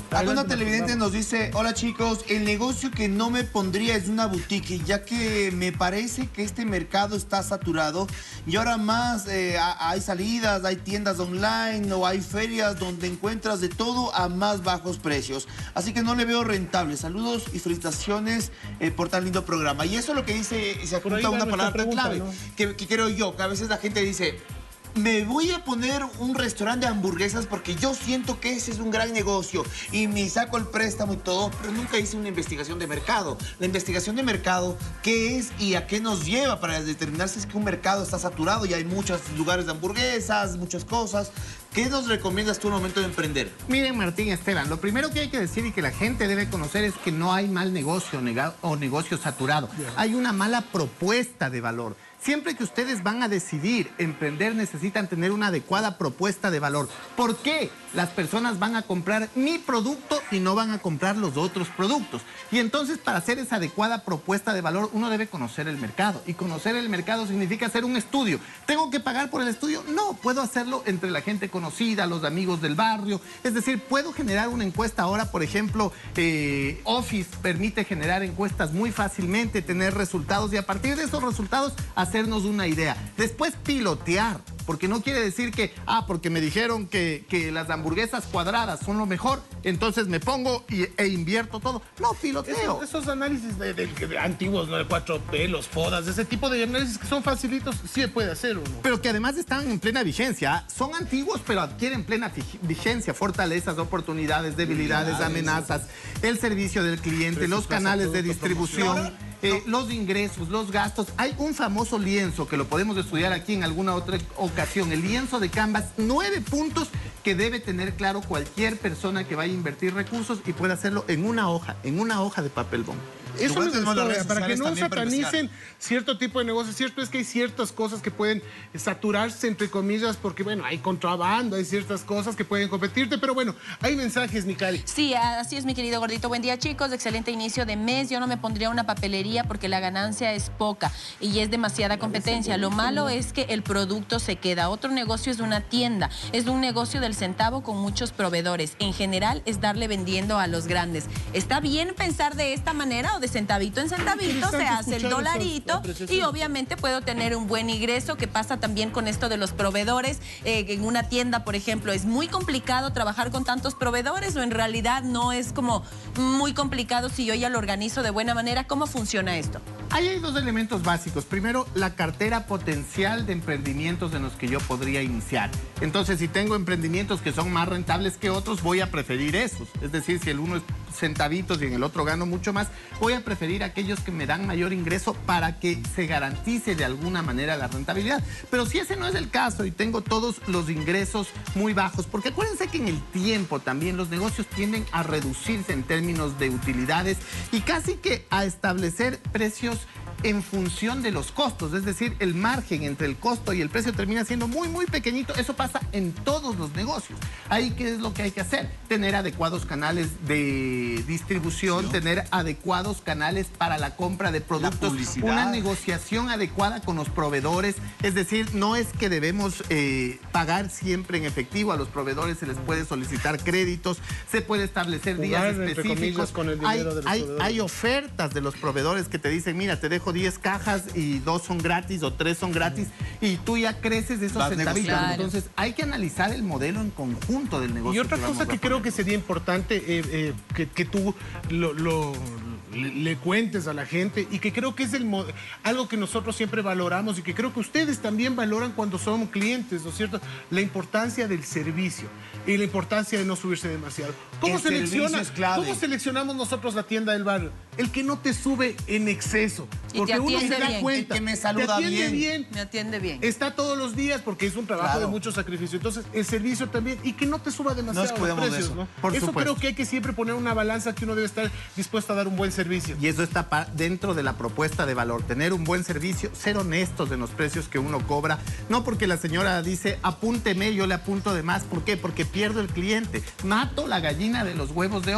Alguna televidente nos dice, hola chicos, el negocio que no me pondría es una boutique, ya que me parece que este mercado está saturado y ahora más eh, hay salidas, hay tiendas online o hay ferias donde encuentras de todo a más bajos precios. Así que no le veo rentable. Saludos y felicitaciones eh, por tan lindo programa. Y eso es lo que dice, y se apunta una palabra clave, ¿no? que, que creo yo, que a veces la gente dice... Me voy a poner un restaurante de hamburguesas porque yo siento que ese es un gran negocio y me saco el préstamo y todo, pero nunca hice una investigación de mercado. La investigación de mercado, ¿qué es y a qué nos lleva para determinar si es que un mercado está saturado y hay muchos lugares de hamburguesas, muchas cosas? ¿Qué nos recomiendas tú al momento de emprender? Miren, Martín, Esteban, lo primero que hay que decir y que la gente debe conocer es que no hay mal negocio o negocio saturado. Hay una mala propuesta de valor. Siempre que ustedes van a decidir emprender, necesitan tener una adecuada propuesta de valor. ¿Por qué? Las personas van a comprar mi producto y no van a comprar los otros productos. Y entonces, para hacer esa adecuada propuesta de valor, uno debe conocer el mercado. Y conocer el mercado significa hacer un estudio. ¿Tengo que pagar por el estudio? No, puedo hacerlo entre la gente conocida, los amigos del barrio. Es decir, puedo generar una encuesta ahora, por ejemplo, eh, Office permite generar encuestas muy fácilmente, tener resultados y a partir de esos resultados hacernos una idea. Después pilotear, porque no quiere decir que, ah, porque me dijeron que, que las hamburguesas cuadradas son lo mejor, entonces me pongo y, e invierto todo. No, piloteo. Esos, esos análisis de, de, de antiguos, ¿no? De cuatro P, los FODAS, ese tipo de análisis que son facilitos, sí se puede hacer, ¿o no? Pero que además están en plena vigencia. Son antiguos, pero adquieren plena vigencia. Fortalezas, oportunidades, debilidades, amenazas, el servicio del cliente, los canales de distribución, eh, los ingresos, los gastos. Hay un famoso lienzo que lo podemos estudiar aquí en alguna otra ocasión. El lienzo de Canvas, nueve puntos que debe tener claro cualquier persona que vaya a invertir recursos y puede hacerlo en una hoja, en una hoja de papel bond. Eso me gustó, para que no satanicen cierto tipo de negocios. Cierto es que hay ciertas cosas que pueden saturarse, entre comillas, porque, bueno, hay contrabando, hay ciertas cosas que pueden competirte, pero bueno, hay mensajes, Nicari. Sí, así es, mi querido gordito. Buen día, chicos. Excelente inicio de mes. Yo no me pondría una papelería porque la ganancia es poca y es demasiada competencia. Lo malo es que el producto se queda. Otro negocio es una tienda. Es un negocio del centavo con muchos proveedores. En general, es darle vendiendo a los grandes. ¿Está bien pensar de esta manera o de centavito en centavito? Se hace el dolarito y obviamente puedo tener un buen ingreso. Que pasa también con esto de los proveedores? Eh, en una tienda, por ejemplo, ¿es muy complicado trabajar con tantos proveedores o en realidad no es como muy complicado si yo ya lo organizo de buena manera? ¿Cómo funciona esto? Ahí hay dos elementos básicos. Primero, la cartera potencial de emprendimientos en los que yo podría iniciar. Entonces, si tengo emprendimientos que son más rentables que otros, voy a preferir esos. Es decir, si el uno es centavitos y en el otro gano mucho más, voy a preferir aquellos que me dan mayor ingreso para que se garantice de alguna manera la rentabilidad. Pero si ese no es el caso y tengo todos los ingresos muy bajos, porque acuérdense que en el tiempo también los negocios tienden a reducirse en términos de utilidades y casi que a establecer precios en función de los costos, es decir, el margen entre el costo y el precio termina siendo muy, muy pequeñito. Eso pasa en todos los negocios. Ahí, ¿qué es lo que hay que hacer? Tener adecuados canales de distribución, sí, tener adecuados canales para la compra de productos, una negociación adecuada con los proveedores. Es decir, no es que debemos eh, pagar siempre en efectivo. A los proveedores se les puede solicitar créditos, se puede establecer días específicos. Con el hay, de los hay, hay ofertas de los proveedores que te dicen, mira, te dejo diez cajas y dos son gratis o tres son gratis y tú ya creces de esos Vas centavitos. Claro. Entonces hay que analizar el modelo en conjunto del negocio. Y otra cosa que creo que sería importante eh, eh, que, que tú lo, lo, le, le cuentes a la gente y que creo que es el algo que nosotros siempre valoramos y que creo que ustedes también valoran cuando son clientes, ¿no es cierto? La importancia del servicio y la importancia de no subirse demasiado. ¿Cómo, selecciona, ¿cómo seleccionamos nosotros la tienda del barrio? El que no te sube en exceso. Porque uno se da bien. cuenta. El que me saluda te bien. bien. Me atiende bien. Está todos los días porque es un trabajo claro. de mucho sacrificio. Entonces, el servicio también. Y que no te suba demasiado los precios, de eso. ¿no? Por eso supuesto. Creo que hay que siempre poner una balanza que uno debe estar dispuesto a dar un buen servicio. Y eso está dentro de la propuesta de valor. Tener un buen servicio, ser honestos en los precios que uno cobra. No porque la señora dice, apúnteme, yo le apunto de más. ¿Por qué? Porque pierdo el cliente. Mato la gallina de los huevos de oro.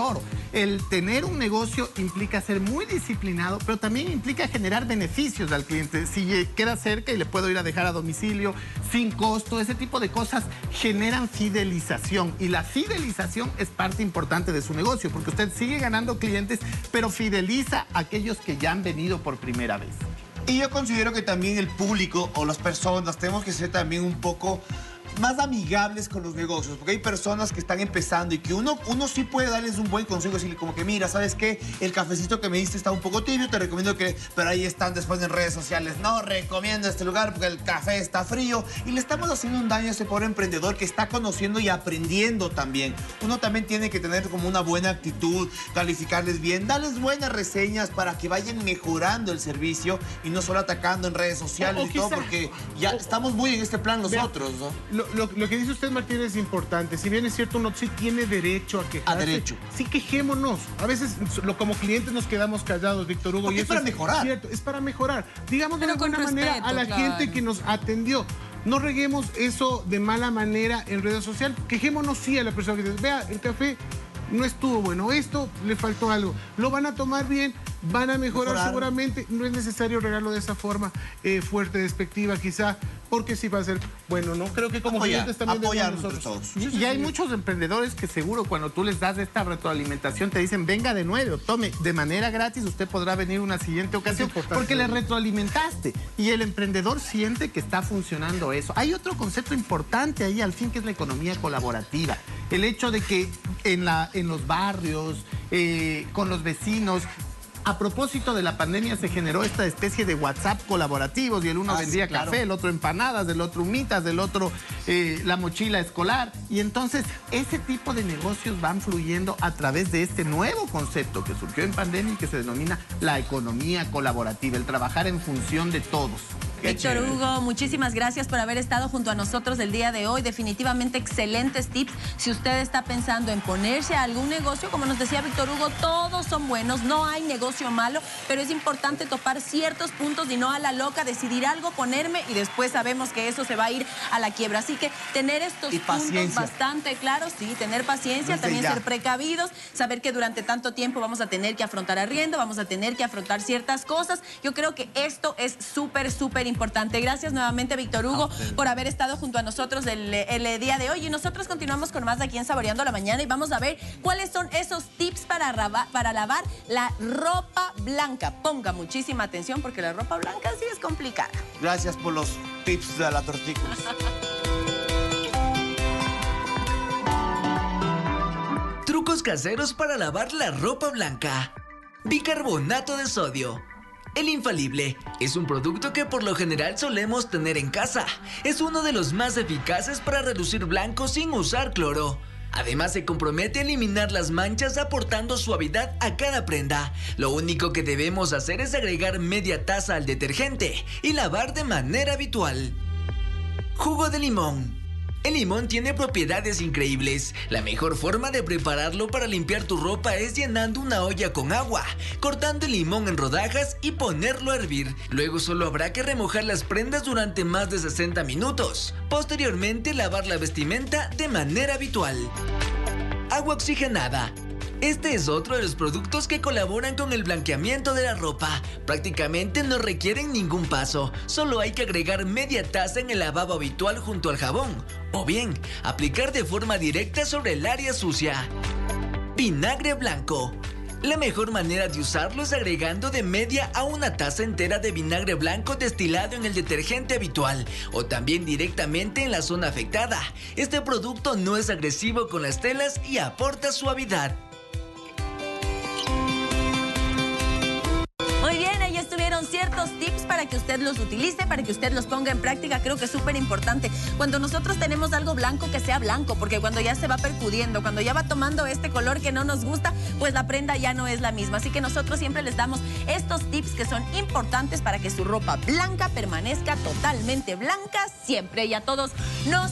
el tener un negocio implica ser muy disciplinado, pero también implica generar beneficios al cliente. Si queda cerca y le puedo ir a dejar a domicilio sin costo, ese tipo de cosas generan fidelización. Y la fidelización es parte importante de su negocio, porque usted sigue ganando clientes, pero fideliza a aquellos que ya han venido por primera vez. Y yo considero que también el público o las personas tenemos que ser también un poco más amigables con los negocios, porque hay personas que están empezando y que uno, uno sí puede darles un buen consejo, decirle como que mira, ¿sabes qué? El cafecito que me diste está un poco tibio, te recomiendo que... Pero ahí están después en redes sociales, no recomiendo este lugar porque el café está frío, y le estamos haciendo un daño a ese pobre emprendedor que está conociendo y aprendiendo también. Uno también tiene que tener como una buena actitud, calificarles bien, darles buenas reseñas para que vayan mejorando el servicio y no solo atacando en redes sociales O- o y todo, quizá- porque ya o- estamos muy en este plan nosotros, ¿no? Lo, lo- lo que dice usted, Martín, es importante. Si bien es cierto, uno sí tiene derecho a quejarse. A derecho. Sí, quejémonos. A veces, lo, como clientes, nos quedamos callados, Víctor Hugo. Porque y es eso para mejorar. Cierto, es para mejorar. Digamos de Pero con alguna manera respeto, a la claro. gente que nos atendió. No reguemos eso de mala manera en redes sociales. Quejémonos sí a la persona que dice, vea, el café no estuvo bueno, esto le faltó algo. Lo van a tomar bien, van a mejorar, Mejorar. seguramente. No es necesario regarlo de esa forma eh, fuerte, despectiva, quizá, porque sí va a ser bueno, ¿no? Creo que como Apoyar, clientes también apoyar debemos entre nosotros. todos. Y, y hay muchos emprendedores que seguro cuando tú les das esta retroalimentación te dicen, venga de nuevo, tome de manera gratis, usted podrá venir una siguiente ocasión importante. porque le retroalimentaste. Y el emprendedor siente que está funcionando eso. Hay otro concepto importante ahí al fin que es la economía colaborativa. El hecho de que en, la, en los barrios, eh, con los vecinos, a propósito de la pandemia se generó esta especie de WhatsApp colaborativos y el uno Ah, vendía sí, claro. café, el otro empanadas, del otro humitas, del otro eh, la mochila escolar. Y entonces ese tipo de negocios van fluyendo a través de este nuevo concepto que surgió en pandemia y que se denomina la economía colaborativa, el trabajar en función de todos. Qué Víctor chévere. Hugo, muchísimas gracias por haber estado junto a nosotros el día de hoy. Definitivamente excelentes tips. Si usted está pensando en ponerse a algún negocio, como nos decía Víctor Hugo, todos son buenos, no hay negocio malo, pero es importante topar ciertos puntos y no a la loca decidir algo, ponerme y después sabemos que eso se va a ir a la quiebra. Así que tener estos Y puntos paciencia. bastante claros, sí, tener paciencia, Desde también ya. ser precavidos, saber que durante tanto tiempo vamos a tener que afrontar arriendo, vamos a tener que afrontar ciertas cosas. Yo creo que esto es súper, súper importante. Gracias nuevamente, Víctor Hugo, por haber estado junto a nosotros el, el día de hoy. Y nosotros continuamos con más aquí en Saboreando la Mañana y vamos a ver cuáles son esos tips para, raba- para lavar la ropa blanca. Ponga muchísima atención porque la ropa blanca sí es complicada. Gracias por los tips de la tortícolis. Trucos caseros para lavar la ropa blanca. Bicarbonato de sodio. El infalible es un producto que por lo general solemos tener en casa. Es uno de los más eficaces para reducir blancos sin usar cloro. Además se compromete a eliminar las manchas aportando suavidad a cada prenda. Lo único que debemos hacer es agregar media taza al detergente y lavar de manera habitual. Jugo de limón. El limón tiene propiedades increíbles. La mejor forma de prepararlo para limpiar tu ropa es llenando una olla con agua, cortando el limón en rodajas y ponerlo a hervir. Luego solo habrá que remojar las prendas durante más de sesenta minutos. Posteriormente lavar la vestimenta de manera habitual. Agua oxigenada. Este es otro de los productos que colaboran con el blanqueamiento de la ropa. Prácticamente no requieren ningún paso, solo hay que agregar media taza en el lavabo habitual junto al jabón, o bien, aplicar de forma directa sobre el área sucia. Vinagre blanco. La mejor manera de usarlo es agregando de media a una taza entera de vinagre blanco destilado en el detergente habitual o también directamente en la zona afectada. Este producto no es agresivo con las telas y aporta suavidad. Muy bien, ahí estuvieron ciertos tips para que usted los utilice, para que usted los ponga en práctica. Creo que es súper importante. Cuando nosotros tenemos algo blanco, que sea blanco, porque cuando ya se va percudiendo, cuando ya va tomando este color que no nos gusta, pues la prenda ya no es la misma. Así que nosotros siempre les damos estos tips que son importantes para que su ropa blanca permanezca totalmente blanca siempre. Y a todos nos encanta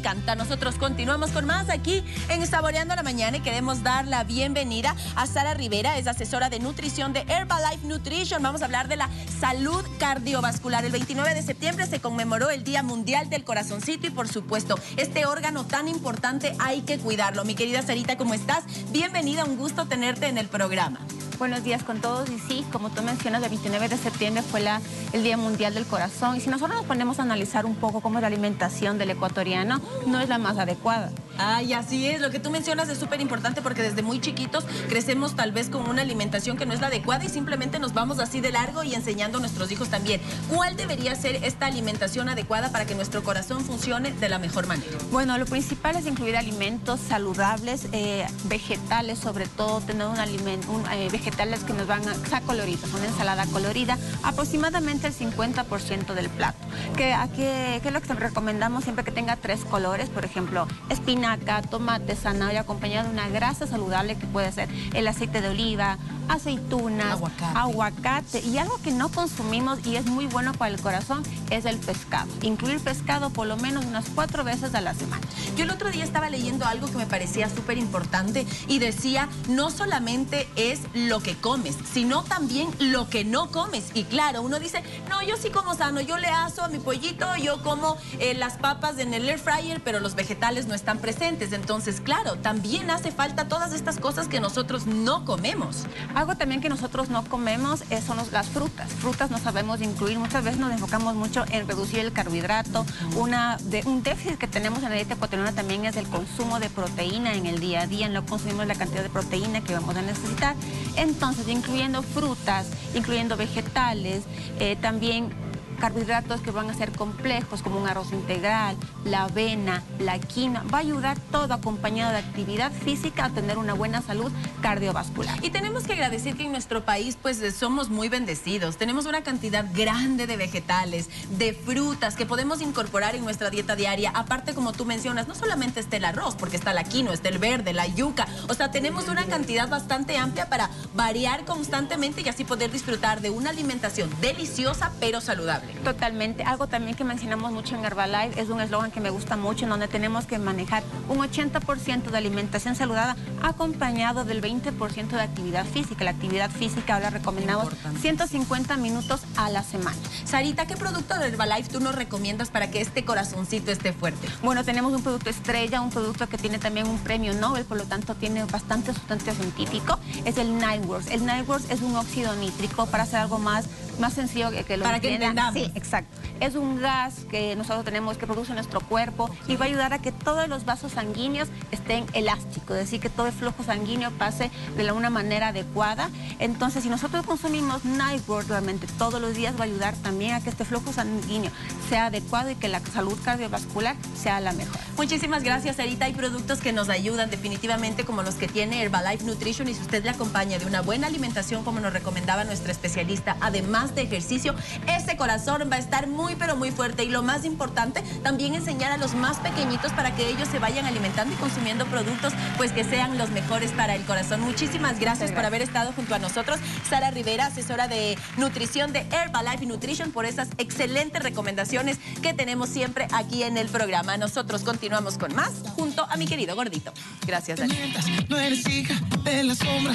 encanta. Nosotros continuamos con más aquí en Saboreando la Mañana y queremos dar la bienvenida a Sara Rivera, es asesora de nutrición de Herbalife Nutrition. Vamos a hablar de la salud cardiovascular. El veintinueve de septiembre se conmemoró el Día Mundial del Corazoncito y, por supuesto, este órgano tan importante hay que cuidarlo. Mi querida Sarita, ¿cómo estás? Bienvenida, un gusto tenerte en el programa. Buenos días con todos y sí, como tú mencionas, el veintinueve de septiembre fue la, el Día Mundial del Corazón y si nosotros nos ponemos a analizar un poco cómo es la alimentación del ecuatoriano, no es la más adecuada. Ay, así es, lo que tú mencionas es súper importante porque desde muy chiquitos crecemos tal vez con una alimentación que no es la adecuada y simplemente nos vamos así de largo y enseñando a nuestros hijos también. ¿Cuál debería ser esta alimentación adecuada para que nuestro corazón funcione de la mejor manera? Bueno, lo principal es incluir alimentos saludables, eh, vegetales sobre todo, tener un alimento, un, eh, vegetales que nos van a, o sea, coloridos, una ensalada colorida, aproximadamente el cincuenta por ciento del plato. Que, a que, que es lo que recomendamos siempre que tenga tres colores, por ejemplo, espinaca, tomate, zanahoria, acompañado de una grasa saludable que puede ser el aceite de oliva, aceitunas, aguacate. aguacate. Y algo que no consumimos y es muy bueno para el corazón es el pescado. Incluir pescado por lo menos unas cuatro veces a la semana. Yo el otro día estaba leyendo algo que me parecía súper importante y decía, no solamente es lo que comes, sino también lo que no comes. Y claro, uno dice, no, yo sí como sano, yo le aso a mi pollito, yo como eh, las papas en el air fryer, pero los vegetales no están presentes. Entonces, claro, también hace falta todas estas cosas que nosotros no comemos. Algo también que nosotros no comemos es, son los, las frutas. Frutas no sabemos incluir. Muchas veces nos enfocamos mucho en reducir el carbohidrato. Una de, un déficit que tenemos en la dieta ecuatoriana también es el consumo de proteína en el día a día. No consumimos la cantidad de proteína que vamos a necesitar. Entonces, incluyendo frutas, incluyendo vegetales, eh, también carbohidratos que van a ser complejos como un arroz integral, la avena, la quinoa, va a ayudar todo acompañado de actividad física a tener una buena salud cardiovascular. Y tenemos que agradecer que en nuestro país pues somos muy bendecidos, tenemos una cantidad grande de vegetales, de frutas que podemos incorporar en nuestra dieta diaria. Aparte, como tú mencionas, no solamente está el arroz, porque está la quinoa, está el verde, la yuca, o sea, tenemos una cantidad bastante amplia para variar constantemente y así poder disfrutar de una alimentación deliciosa pero saludable. Totalmente. Algo también que mencionamos mucho en Herbalife es un eslogan que me gusta mucho, en donde tenemos que manejar un ochenta por ciento de alimentación saludable acompañado del veinte por ciento de actividad física. La actividad física ahora recomendamos ciento cincuenta minutos a la semana. Sarita, ¿qué producto de Herbalife tú nos recomiendas para que este corazoncito esté fuerte? Bueno, tenemos un producto estrella, un producto que tiene también un premio Nobel, por lo tanto tiene bastante sustento científico. Es el Nightworks. El Nightworks es un óxido nítrico para hacer algo más, más sencillo que, que lo para que entendamos. Sí, exacto. Es un gas que nosotros tenemos que produce nuestro cuerpo y va a ayudar a que todos los vasos sanguíneos estén elásticos, es decir, que todo el flujo sanguíneo pase de una manera adecuada. Entonces, si nosotros consumimos Nightworks realmente todos los días, va a ayudar también a que este flujo sanguíneo sea adecuado y que la salud cardiovascular sea la mejor. Muchísimas gracias, Sarita. Hay productos que nos ayudan definitivamente, como los que tiene Herbalife Nutrition, y si usted le acompaña de una buena alimentación, como nos recomendaba nuestra especialista, además de ejercicio, ese corazón va a estar muy pero muy fuerte. Y lo más importante, también enseñar a los más pequeñitos para que ellos se vayan alimentando y consumiendo productos pues que sean los mejores para el corazón. Muchísimas gracias, gracias por haber estado junto a nosotros. Sara Rivera, asesora de nutrición de Herbalife Nutrition, por esas excelentes recomendaciones que tenemos siempre aquí en el programa. Nosotros continuamos con más junto a mi querido gordito. Gracias, Dani. No eres hija de la sombra.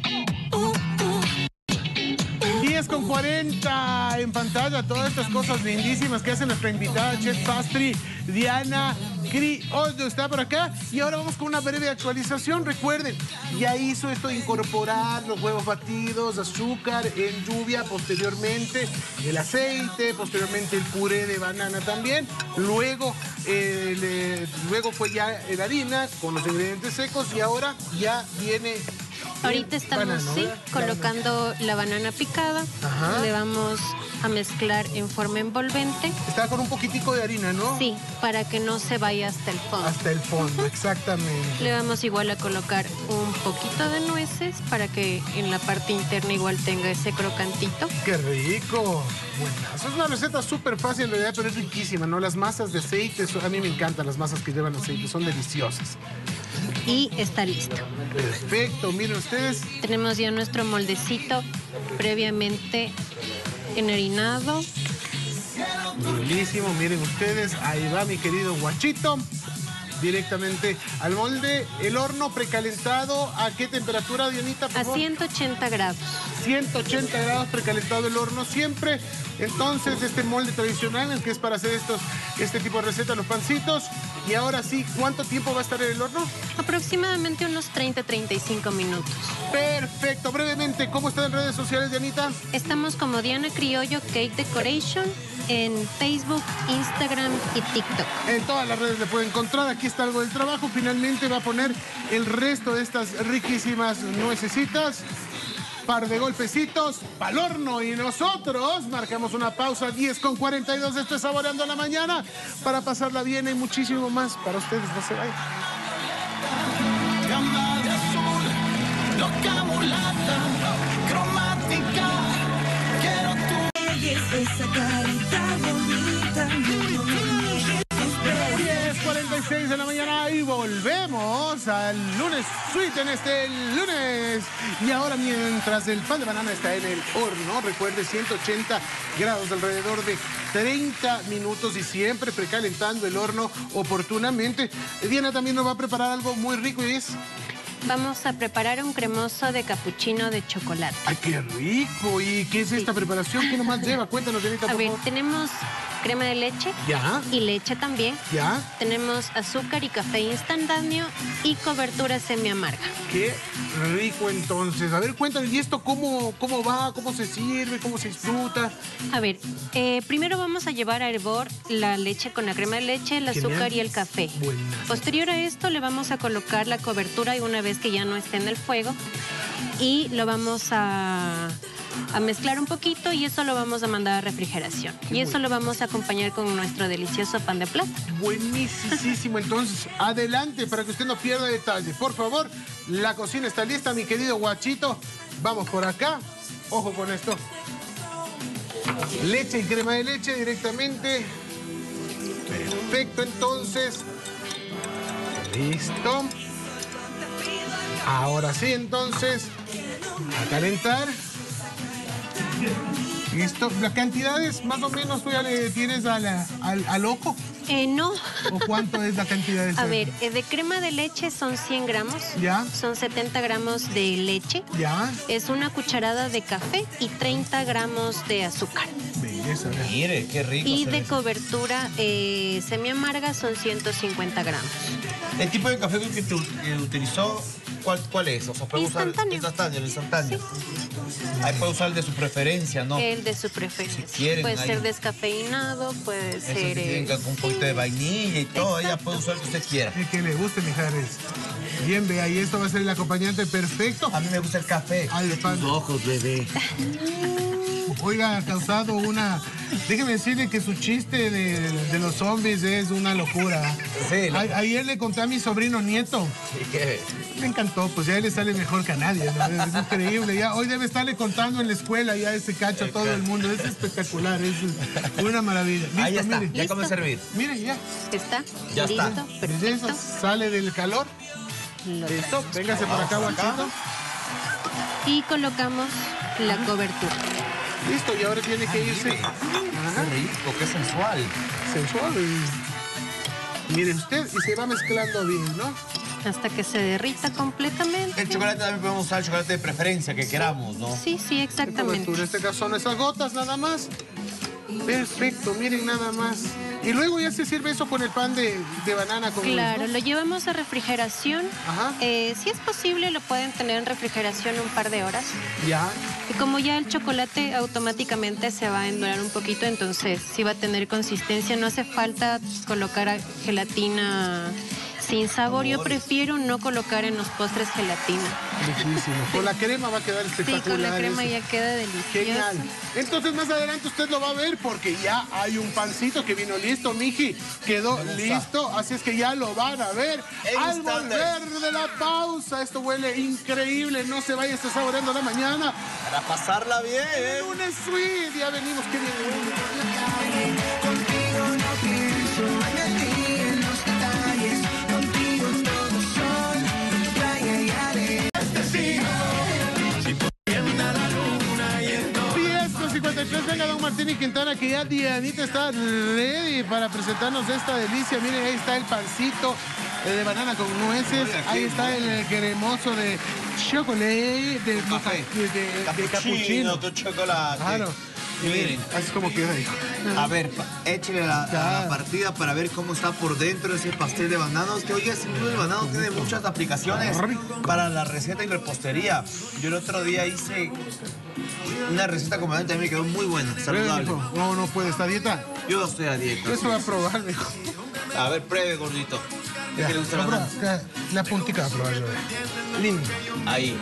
diez con cuarenta en pantalla, todas estas cosas lindísimas que hace nuestra invitada Chef Pastry, Diana Criollo, está por acá. Y ahora vamos con una breve actualización. Recuerden, ya hizo esto de incorporar los huevos batidos, azúcar en lluvia, posteriormente el aceite, posteriormente el puré de banana también. Luego, eh, le, luego fue ya la harina con los ingredientes secos y ahora ya viene... Ahorita estamos, banano, sí, ¿verdad? Colocando la banana picada. Ajá. Le vamos a mezclar en forma envolvente. Está con un poquitico de harina, ¿no? Sí, para que no se vaya hasta el fondo. Hasta el fondo, exactamente. Le vamos igual a colocar un poquito de nueces para que en la parte interna igual tenga ese crocantito. ¡Qué rico! Buenazo. Es una receta súper fácil en realidad, pero es riquísima, ¿no? Las masas de aceite, a mí me encantan las masas que llevan aceite, son deliciosas. Y está listo. Perfecto, miren ustedes. Tenemos ya nuestro moldecito previamente enharinado. Buenísimo, miren ustedes, ahí va mi querido guachito. directamente al molde. El horno precalentado, ¿a qué temperatura, Dianita? Por A favor? ciento ochenta grados. ciento ochenta grados precalentado el horno siempre. Entonces, este molde tradicional, el que es para hacer estos, este tipo de recetas, los pancitos. Y ahora sí, ¿cuánto tiempo va a estar en el horno? Aproximadamente unos treinta a treinta y cinco minutos. Perfecto. Brevemente, ¿cómo están en redes sociales, Dianita? Estamos como Diana Criollo Cake Decoration en Facebook, Instagram y TikTok. En todas las redes le puede encontrar. Aquí está algo del trabajo. Finalmente va a poner el resto de estas riquísimas nuecesitas. Par de golpecitos pa'l horno y nosotros marcamos una pausa diez con cuarenta y dos de este Saboreando la Mañana para pasarla bien y muchísimo más para ustedes. No se vayan. Gama de azul, loca mulata, cromática, quiero tu esa carita bonita. diez cuarenta y seis de la mañana y volvemos al lunes suite en este lunes. Y ahora, mientras el pan de banana está en el horno, recuerde ciento ochenta grados, alrededor de treinta minutos y siempre precalentando el horno oportunamente. Diana también nos va a preparar algo muy rico y es... Vamos a preparar un cremoso de capuchino de chocolate. ¡Ay, qué rico! ¿Y qué es esta preparación? ¿Qué nomás lleva? Cuéntanos, Dianita, A por ver, favor. tenemos crema de leche. Ya. Y leche también. Ya. Tenemos azúcar y café instantáneo y cobertura semi-amarga. Qué rico, entonces. A ver, cuéntanos, ¿y esto cómo, cómo va? ¿Cómo se sirve? ¿Cómo se disfruta? A ver, eh, primero vamos a llevar a hervor la leche con la crema de leche, el Genial. azúcar y el café. Buenazo. Posterior a esto le vamos a colocar la cobertura y una vez que ya no esté en el fuego y lo vamos a, a mezclar un poquito y eso lo vamos a mandar a refrigeración. Qué Y eso bueno. lo vamos a acompañar con nuestro delicioso pan de plata. Buenísimo, entonces, adelante para que usted no pierda detalle. Por favor, la cocina está lista, mi querido Guachito. Vamos por acá. Ojo con esto. Leche y crema de leche directamente. Perfecto, entonces. Listo. Ahora sí, entonces, a calentar. Listo. Las cantidades, más o menos, tú ya le tienes a la- al, al ojo. Eh, no. ¿O cuánto es la cantidad de A sal? ver, eh, de crema de leche son cien gramos. Ya. Son setenta gramos de leche. Ya. Es una cucharada de café y treinta gramos de azúcar. Belleza, ¿verdad? Mire, qué rico. Y se de ve. cobertura eh, semi-amarga son ciento cincuenta gramos. El tipo de café que tú eh, utilizó, ¿cuál, ¿cuál es? O sea, puede usar Instantáneo. instantáneo, el instantáneo. Ahí puede usar el de su preferencia, ¿no? El de su preferencia. Si quieren, puede ahí. ser descafeinado, puede Eso ser... que tienen eh, con un poquito de vainilla y todo, ella puede usar lo que usted quiera. El que le guste, mijares. Bien, vea, y esto va a ser el acompañante perfecto. A mí me gusta el café. Al pan. ojos, bebé. Oiga, ha causado una... Déjeme decirle que su chiste de, de los zombies es una locura. Sí, lo- A- ayer le conté a mi sobrino nieto. ¿Y qué? Me encantó, pues ya a él le sale mejor que a nadie, ¿no? Es increíble. Ya, hoy debe estarle contando en la escuela ya ese cacho a todo el mundo. Es espectacular, es una maravilla. Listo, Ahí ya está, mire. ya come a servir. Miren, ya. ¿Está? Ya listo, está. perfecto. Belleza, sale del calor. Lo Listo, véngase por acá, Vamos acá. Guachito. Y colocamos la cobertura. Listo, y ahora tiene que irse. Mire, qué rico, qué sensual. Sensual. y- Mire usted, y se va mezclando bien, ¿no? Hasta que se derrita completamente. El chocolate también podemos usar el chocolate de preferencia que queramos, ¿no? Sí, sí, exactamente. En este caso son esas gotas nada más. Perfecto, miren nada más. Y luego ya se sirve eso con el pan de, de banana con Claro, nuez, ¿no? lo llevamos a refrigeración. Ajá. Eh, si es posible, lo pueden tener en refrigeración un par de horas. Ya. Y como ya el chocolate automáticamente se va a endurar un poquito, entonces sí va a tener consistencia. No hace falta colocar a- gelatina sin sabor. Yo prefiero no colocar en los postres gelatina. Riquísimo. Con la crema va a quedar Sí, espectacular. con la crema eso. ya queda delicioso. Genial. Entonces más adelante usted lo va a ver porque ya hay un pancito que vino listo, miji. Quedó listo, así es que ya lo van a ver En al instantes. volver de la pausa. Esto huele increíble, no se vaya, está saboreando la mañana. Para pasarla bien. Lunes Sweet, ya venimos, qué bien huele. Contigo no pienso en el día, en los detalles. Contigo todo sol, playa y arena. diez con cincuenta y tres, venga don Martín y Quintana, que ya Dianita está ready para presentarnos esta delicia. Miren, ahí está el pancito el de banana con nueces. Oye, Ahí qué está bueno. el cremoso de chocolate, de Café. de, de, de Capuchino capuchino. con chocolate. Claro. Y miren, Así como queda, hijo. a ver, pa- échale la, Ya. la partida para ver cómo está por dentro ese pastel de bananos. Que oye, sin duda el banano tiene muchas aplicaciones para la receta y repostería. Yo el otro día hice una receta con banano y también me quedó muy buena, Pruebe, saludable. mijo. No, no puede esta dieta. Yo no estoy a dieta. Eso va a probar, mijo. A ver, pruebe, gordito. ¿De Ya, qué le gusta el compra banano? acá, la puntica va a probar yo. Lindo. Ahí.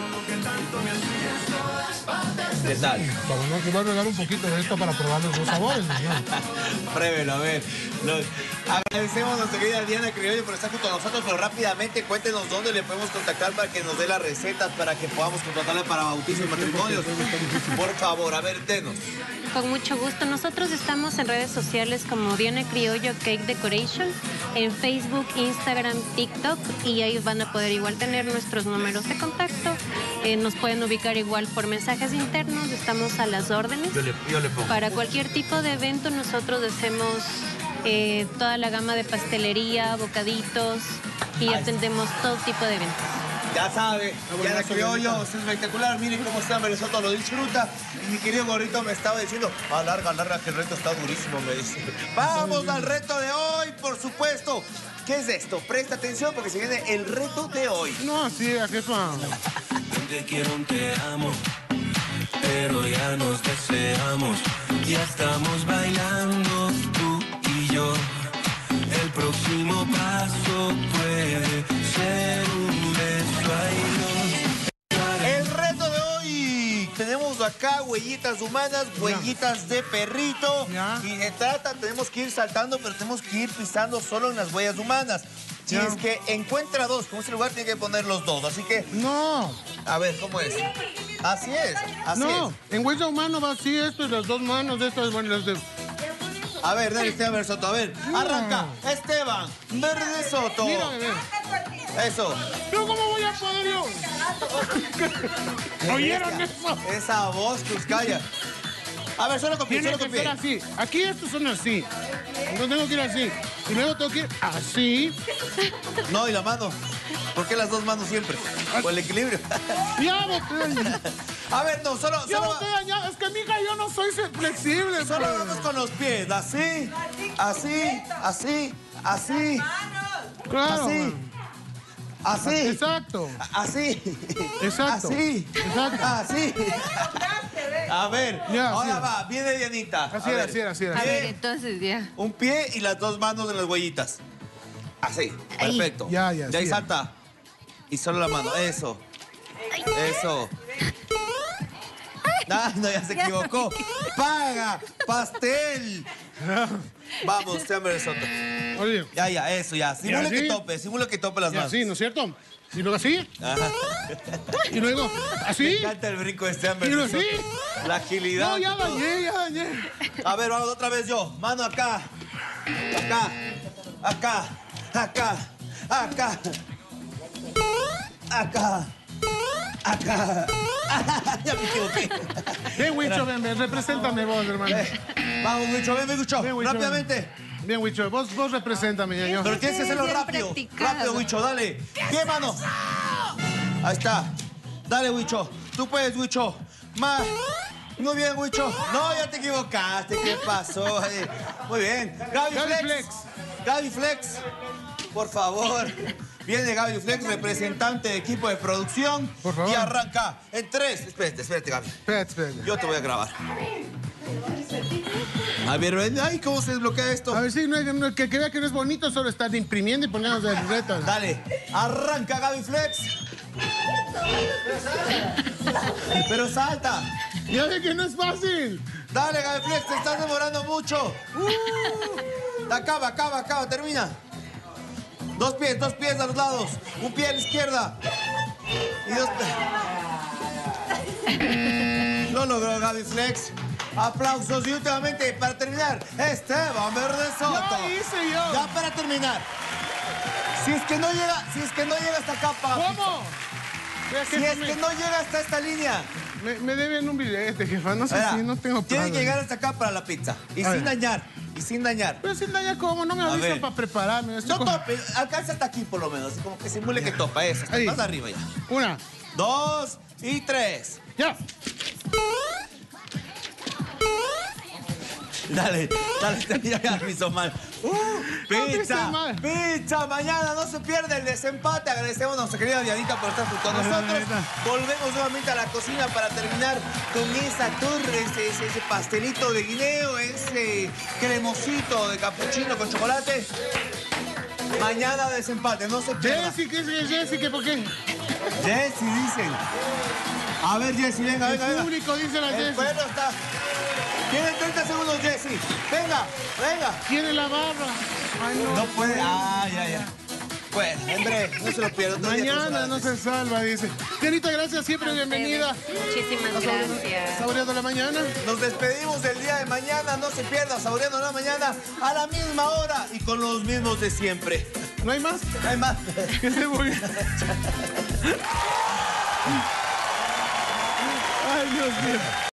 ¿Qué tal? Vamos, ¿no? Que voy a regar un poquito de esto para probar los dos sabores, ¿no? Pruébelo, a ver. Lo- agradecemos a nuestra querida Diana Criollo por estar junto a nosotros, pero rápidamente cuéntenos dónde le podemos contactar para que nos dé las recetas, para que podamos contratarle para bautizos y matrimonios. Por favor, a ver, denos. Con mucho gusto. Nosotros estamos en redes sociales como Diana Criollo Cake Decoration, en Facebook, Instagram, TikTok, y ahí van a poder igual tener nuestros números de contacto. Eh, nos pueden ubicar igual por mensajes internos, estamos a las órdenes. Yo le, yo le pongo. Para cualquier tipo de evento nosotros hacemos eh, toda la gama de pastelería, bocaditos y atendemos todo tipo de eventos. Ya sabe, Diana Criollo, es espectacular. Miren cómo está Meresoto, lo disfruta. Y mi querido gordito me estaba diciendo, alarga, alarga, que el reto está durísimo, me dice. Vamos al reto de hoy, por supuesto. ¿Qué es esto? Presta atención porque se viene el reto de hoy. No, sí, ¿a qué pa? Te quiero, te amo, pero ya nos deseamos. Ya estamos bailando tú y yo. El próximo paso puede ser un beso. Ay, El reto de hoy. Tenemos acá huellitas humanas, huellitas de perrito. Ya. Y se trata, tenemos que ir saltando, pero tenemos que ir pisando solo en las huellas humanas. Si Ya. es que encuentra dos, como ese lugar tiene que poner los dos. Así que, No, a ver, ¿cómo es? Así es, así no. es. En huella humano va así esto y las dos manos de estas, bueno, las de... A ver, dale, Esteban Verde Soto. A ver, arranca. Esteban Verde Soto. Mira, bebé. Eso. ¿Pero cómo voy a poder yo? ¿Oyeron eso? Esa voz, Cuscaya. A ver, solo con pie, Tiene solo que con ser pie. así. Aquí estos son así. Entonces tengo que ir así. Y luego tengo que ir así. No, y la mano. ¿Por qué las dos manos siempre? Por el equilibrio. Ya botella. A ver, no, solo, Ya solo, botella, ya. Es que, mija, yo no soy flexible. solo pues. vamos con los pies. Así, así, así, así, Claro. así, man. así, Exacto. así, Exacto. así, Exacto. así. A ver, Ya, ahora sí. va, viene Dianita. Así A era, ver, así era, así era. A Pie, ver, entonces ya. un pie y las dos manos en las huellitas. Así, Ahí. perfecto. Ya, ya, De ahí sí. salta. Y solo la mano, eso. Eso. Ah, no, ya se equivocó. ¡Paga! ¡Pastel! Vamos, Esteban Verde Soto. Oye, Ya, ya, eso, ya. Simula así? que tope, simula que tope las y manos. así, ¿no es cierto? Y luego así. Ajá. Y luego Me así. encanta el brinco de Esteban Y Verde luego así. Soto. La agilidad. No, ya de todo. dañé, ya dañé. A ver, vamos otra vez yo. Mano acá. Acá. Acá. Acá. Acá. Acá. Acá. Ya me equivoqué. Ven, Huicho, ven, ven, represéntame vos, hermano. Eh, Vamos, Wicho, ven, Wicho. Ven, Huicho, Rápidamente. ven. Bien, Huicho, vos, vos represéntame, ñaño. Pero tienes que hacerlo Bien rápido. practicado. Rápido, Wicho, dale. Pie, mano. Ahí está. Dale, Wicho. Tú puedes, Wicho. Más. Muy bien, Wicho. No, ya te equivocaste. ¿Qué pasó? Eh, Muy bien. Gaby, Gaby Flex. Flex. Gaby Flex. Por favor. Viene Gaby Flex, representante de equipo de producción. Por favor. Y arranca en tres. Espérate, espérate, Gaby. Espérate, espérate. Yo te voy a grabar. A ver, ven. Ay, ¿cómo se desbloquea esto? A ver, sí, no, no, que, que vea que no es bonito, solo estar imprimiendo y poniendo el reto. Dale, arranca Gaby Flex. Pero salta. Ya ve que no es fácil. Dale, Gaby Flex, te estás demorando mucho. Uh. Acaba, acaba, acaba, termina. Dos pies, dos pies a los lados. Un pie a la izquierda. Y dos pies. Lo logró Gaby Flex. Aplausos y últimamente, para terminar, Esteban Verde Soto. Ya hice yo. Ya para terminar. Si es que no llega, si es que no llega hasta acá, pa- ¿Cómo? Vea Si es me- que no llega hasta esta línea, Me, me deben un billete, jefa. No sé Ahora, si no tengo plata. Tienen que llegar hasta acá para la pizza. Y A sin ver. dañar. Y sin dañar. Pero sin dañar, ¿cómo? No me A avisan ver. para prepararme. Estoy No con- tope, alcanza hasta aquí por lo menos. Así como que simule que topa. Eso, hasta Ahí. más arriba ya. Una. Dos y tres. Ya. Dale, dale, ya, ya me hizo mal. Uh, No te hice pizza, mal. pizza, mañana no se pierde el desempate. Agradecemos a nuestra querida Dianita por estar con nosotros. Volvemos nuevamente a la cocina para terminar con esa torre, ese, ese, ese pastelito de guineo, ese cremosito de capuchino con chocolate. Mañana desempate, no se pierda. Jessy, ¿qué es Jessy? ¿Qué por qué? Jessy, dicen. A ver, Jessy, venga, venga, El venga. público dice la El Jessy. pueblo está... Tienen treinta segundos, Jessy. Venga, venga. Tiene la barra. Ay, no. No puede. Ah, ya, ya. Bueno, en breve, no se lo pierdan. Otro día Mañana con no Solares. se salva, dice. Dianita, gracias, siempre bienvenida. Muchísimas A Saboreando- gracias. Saboreando la mañana. Nos despedimos del día de mañana. No se pierda, Saboreando la mañana a la misma hora y con los mismos de siempre. ¿No hay más? No hay más. Que esté muy bien. Ay, Dios mío.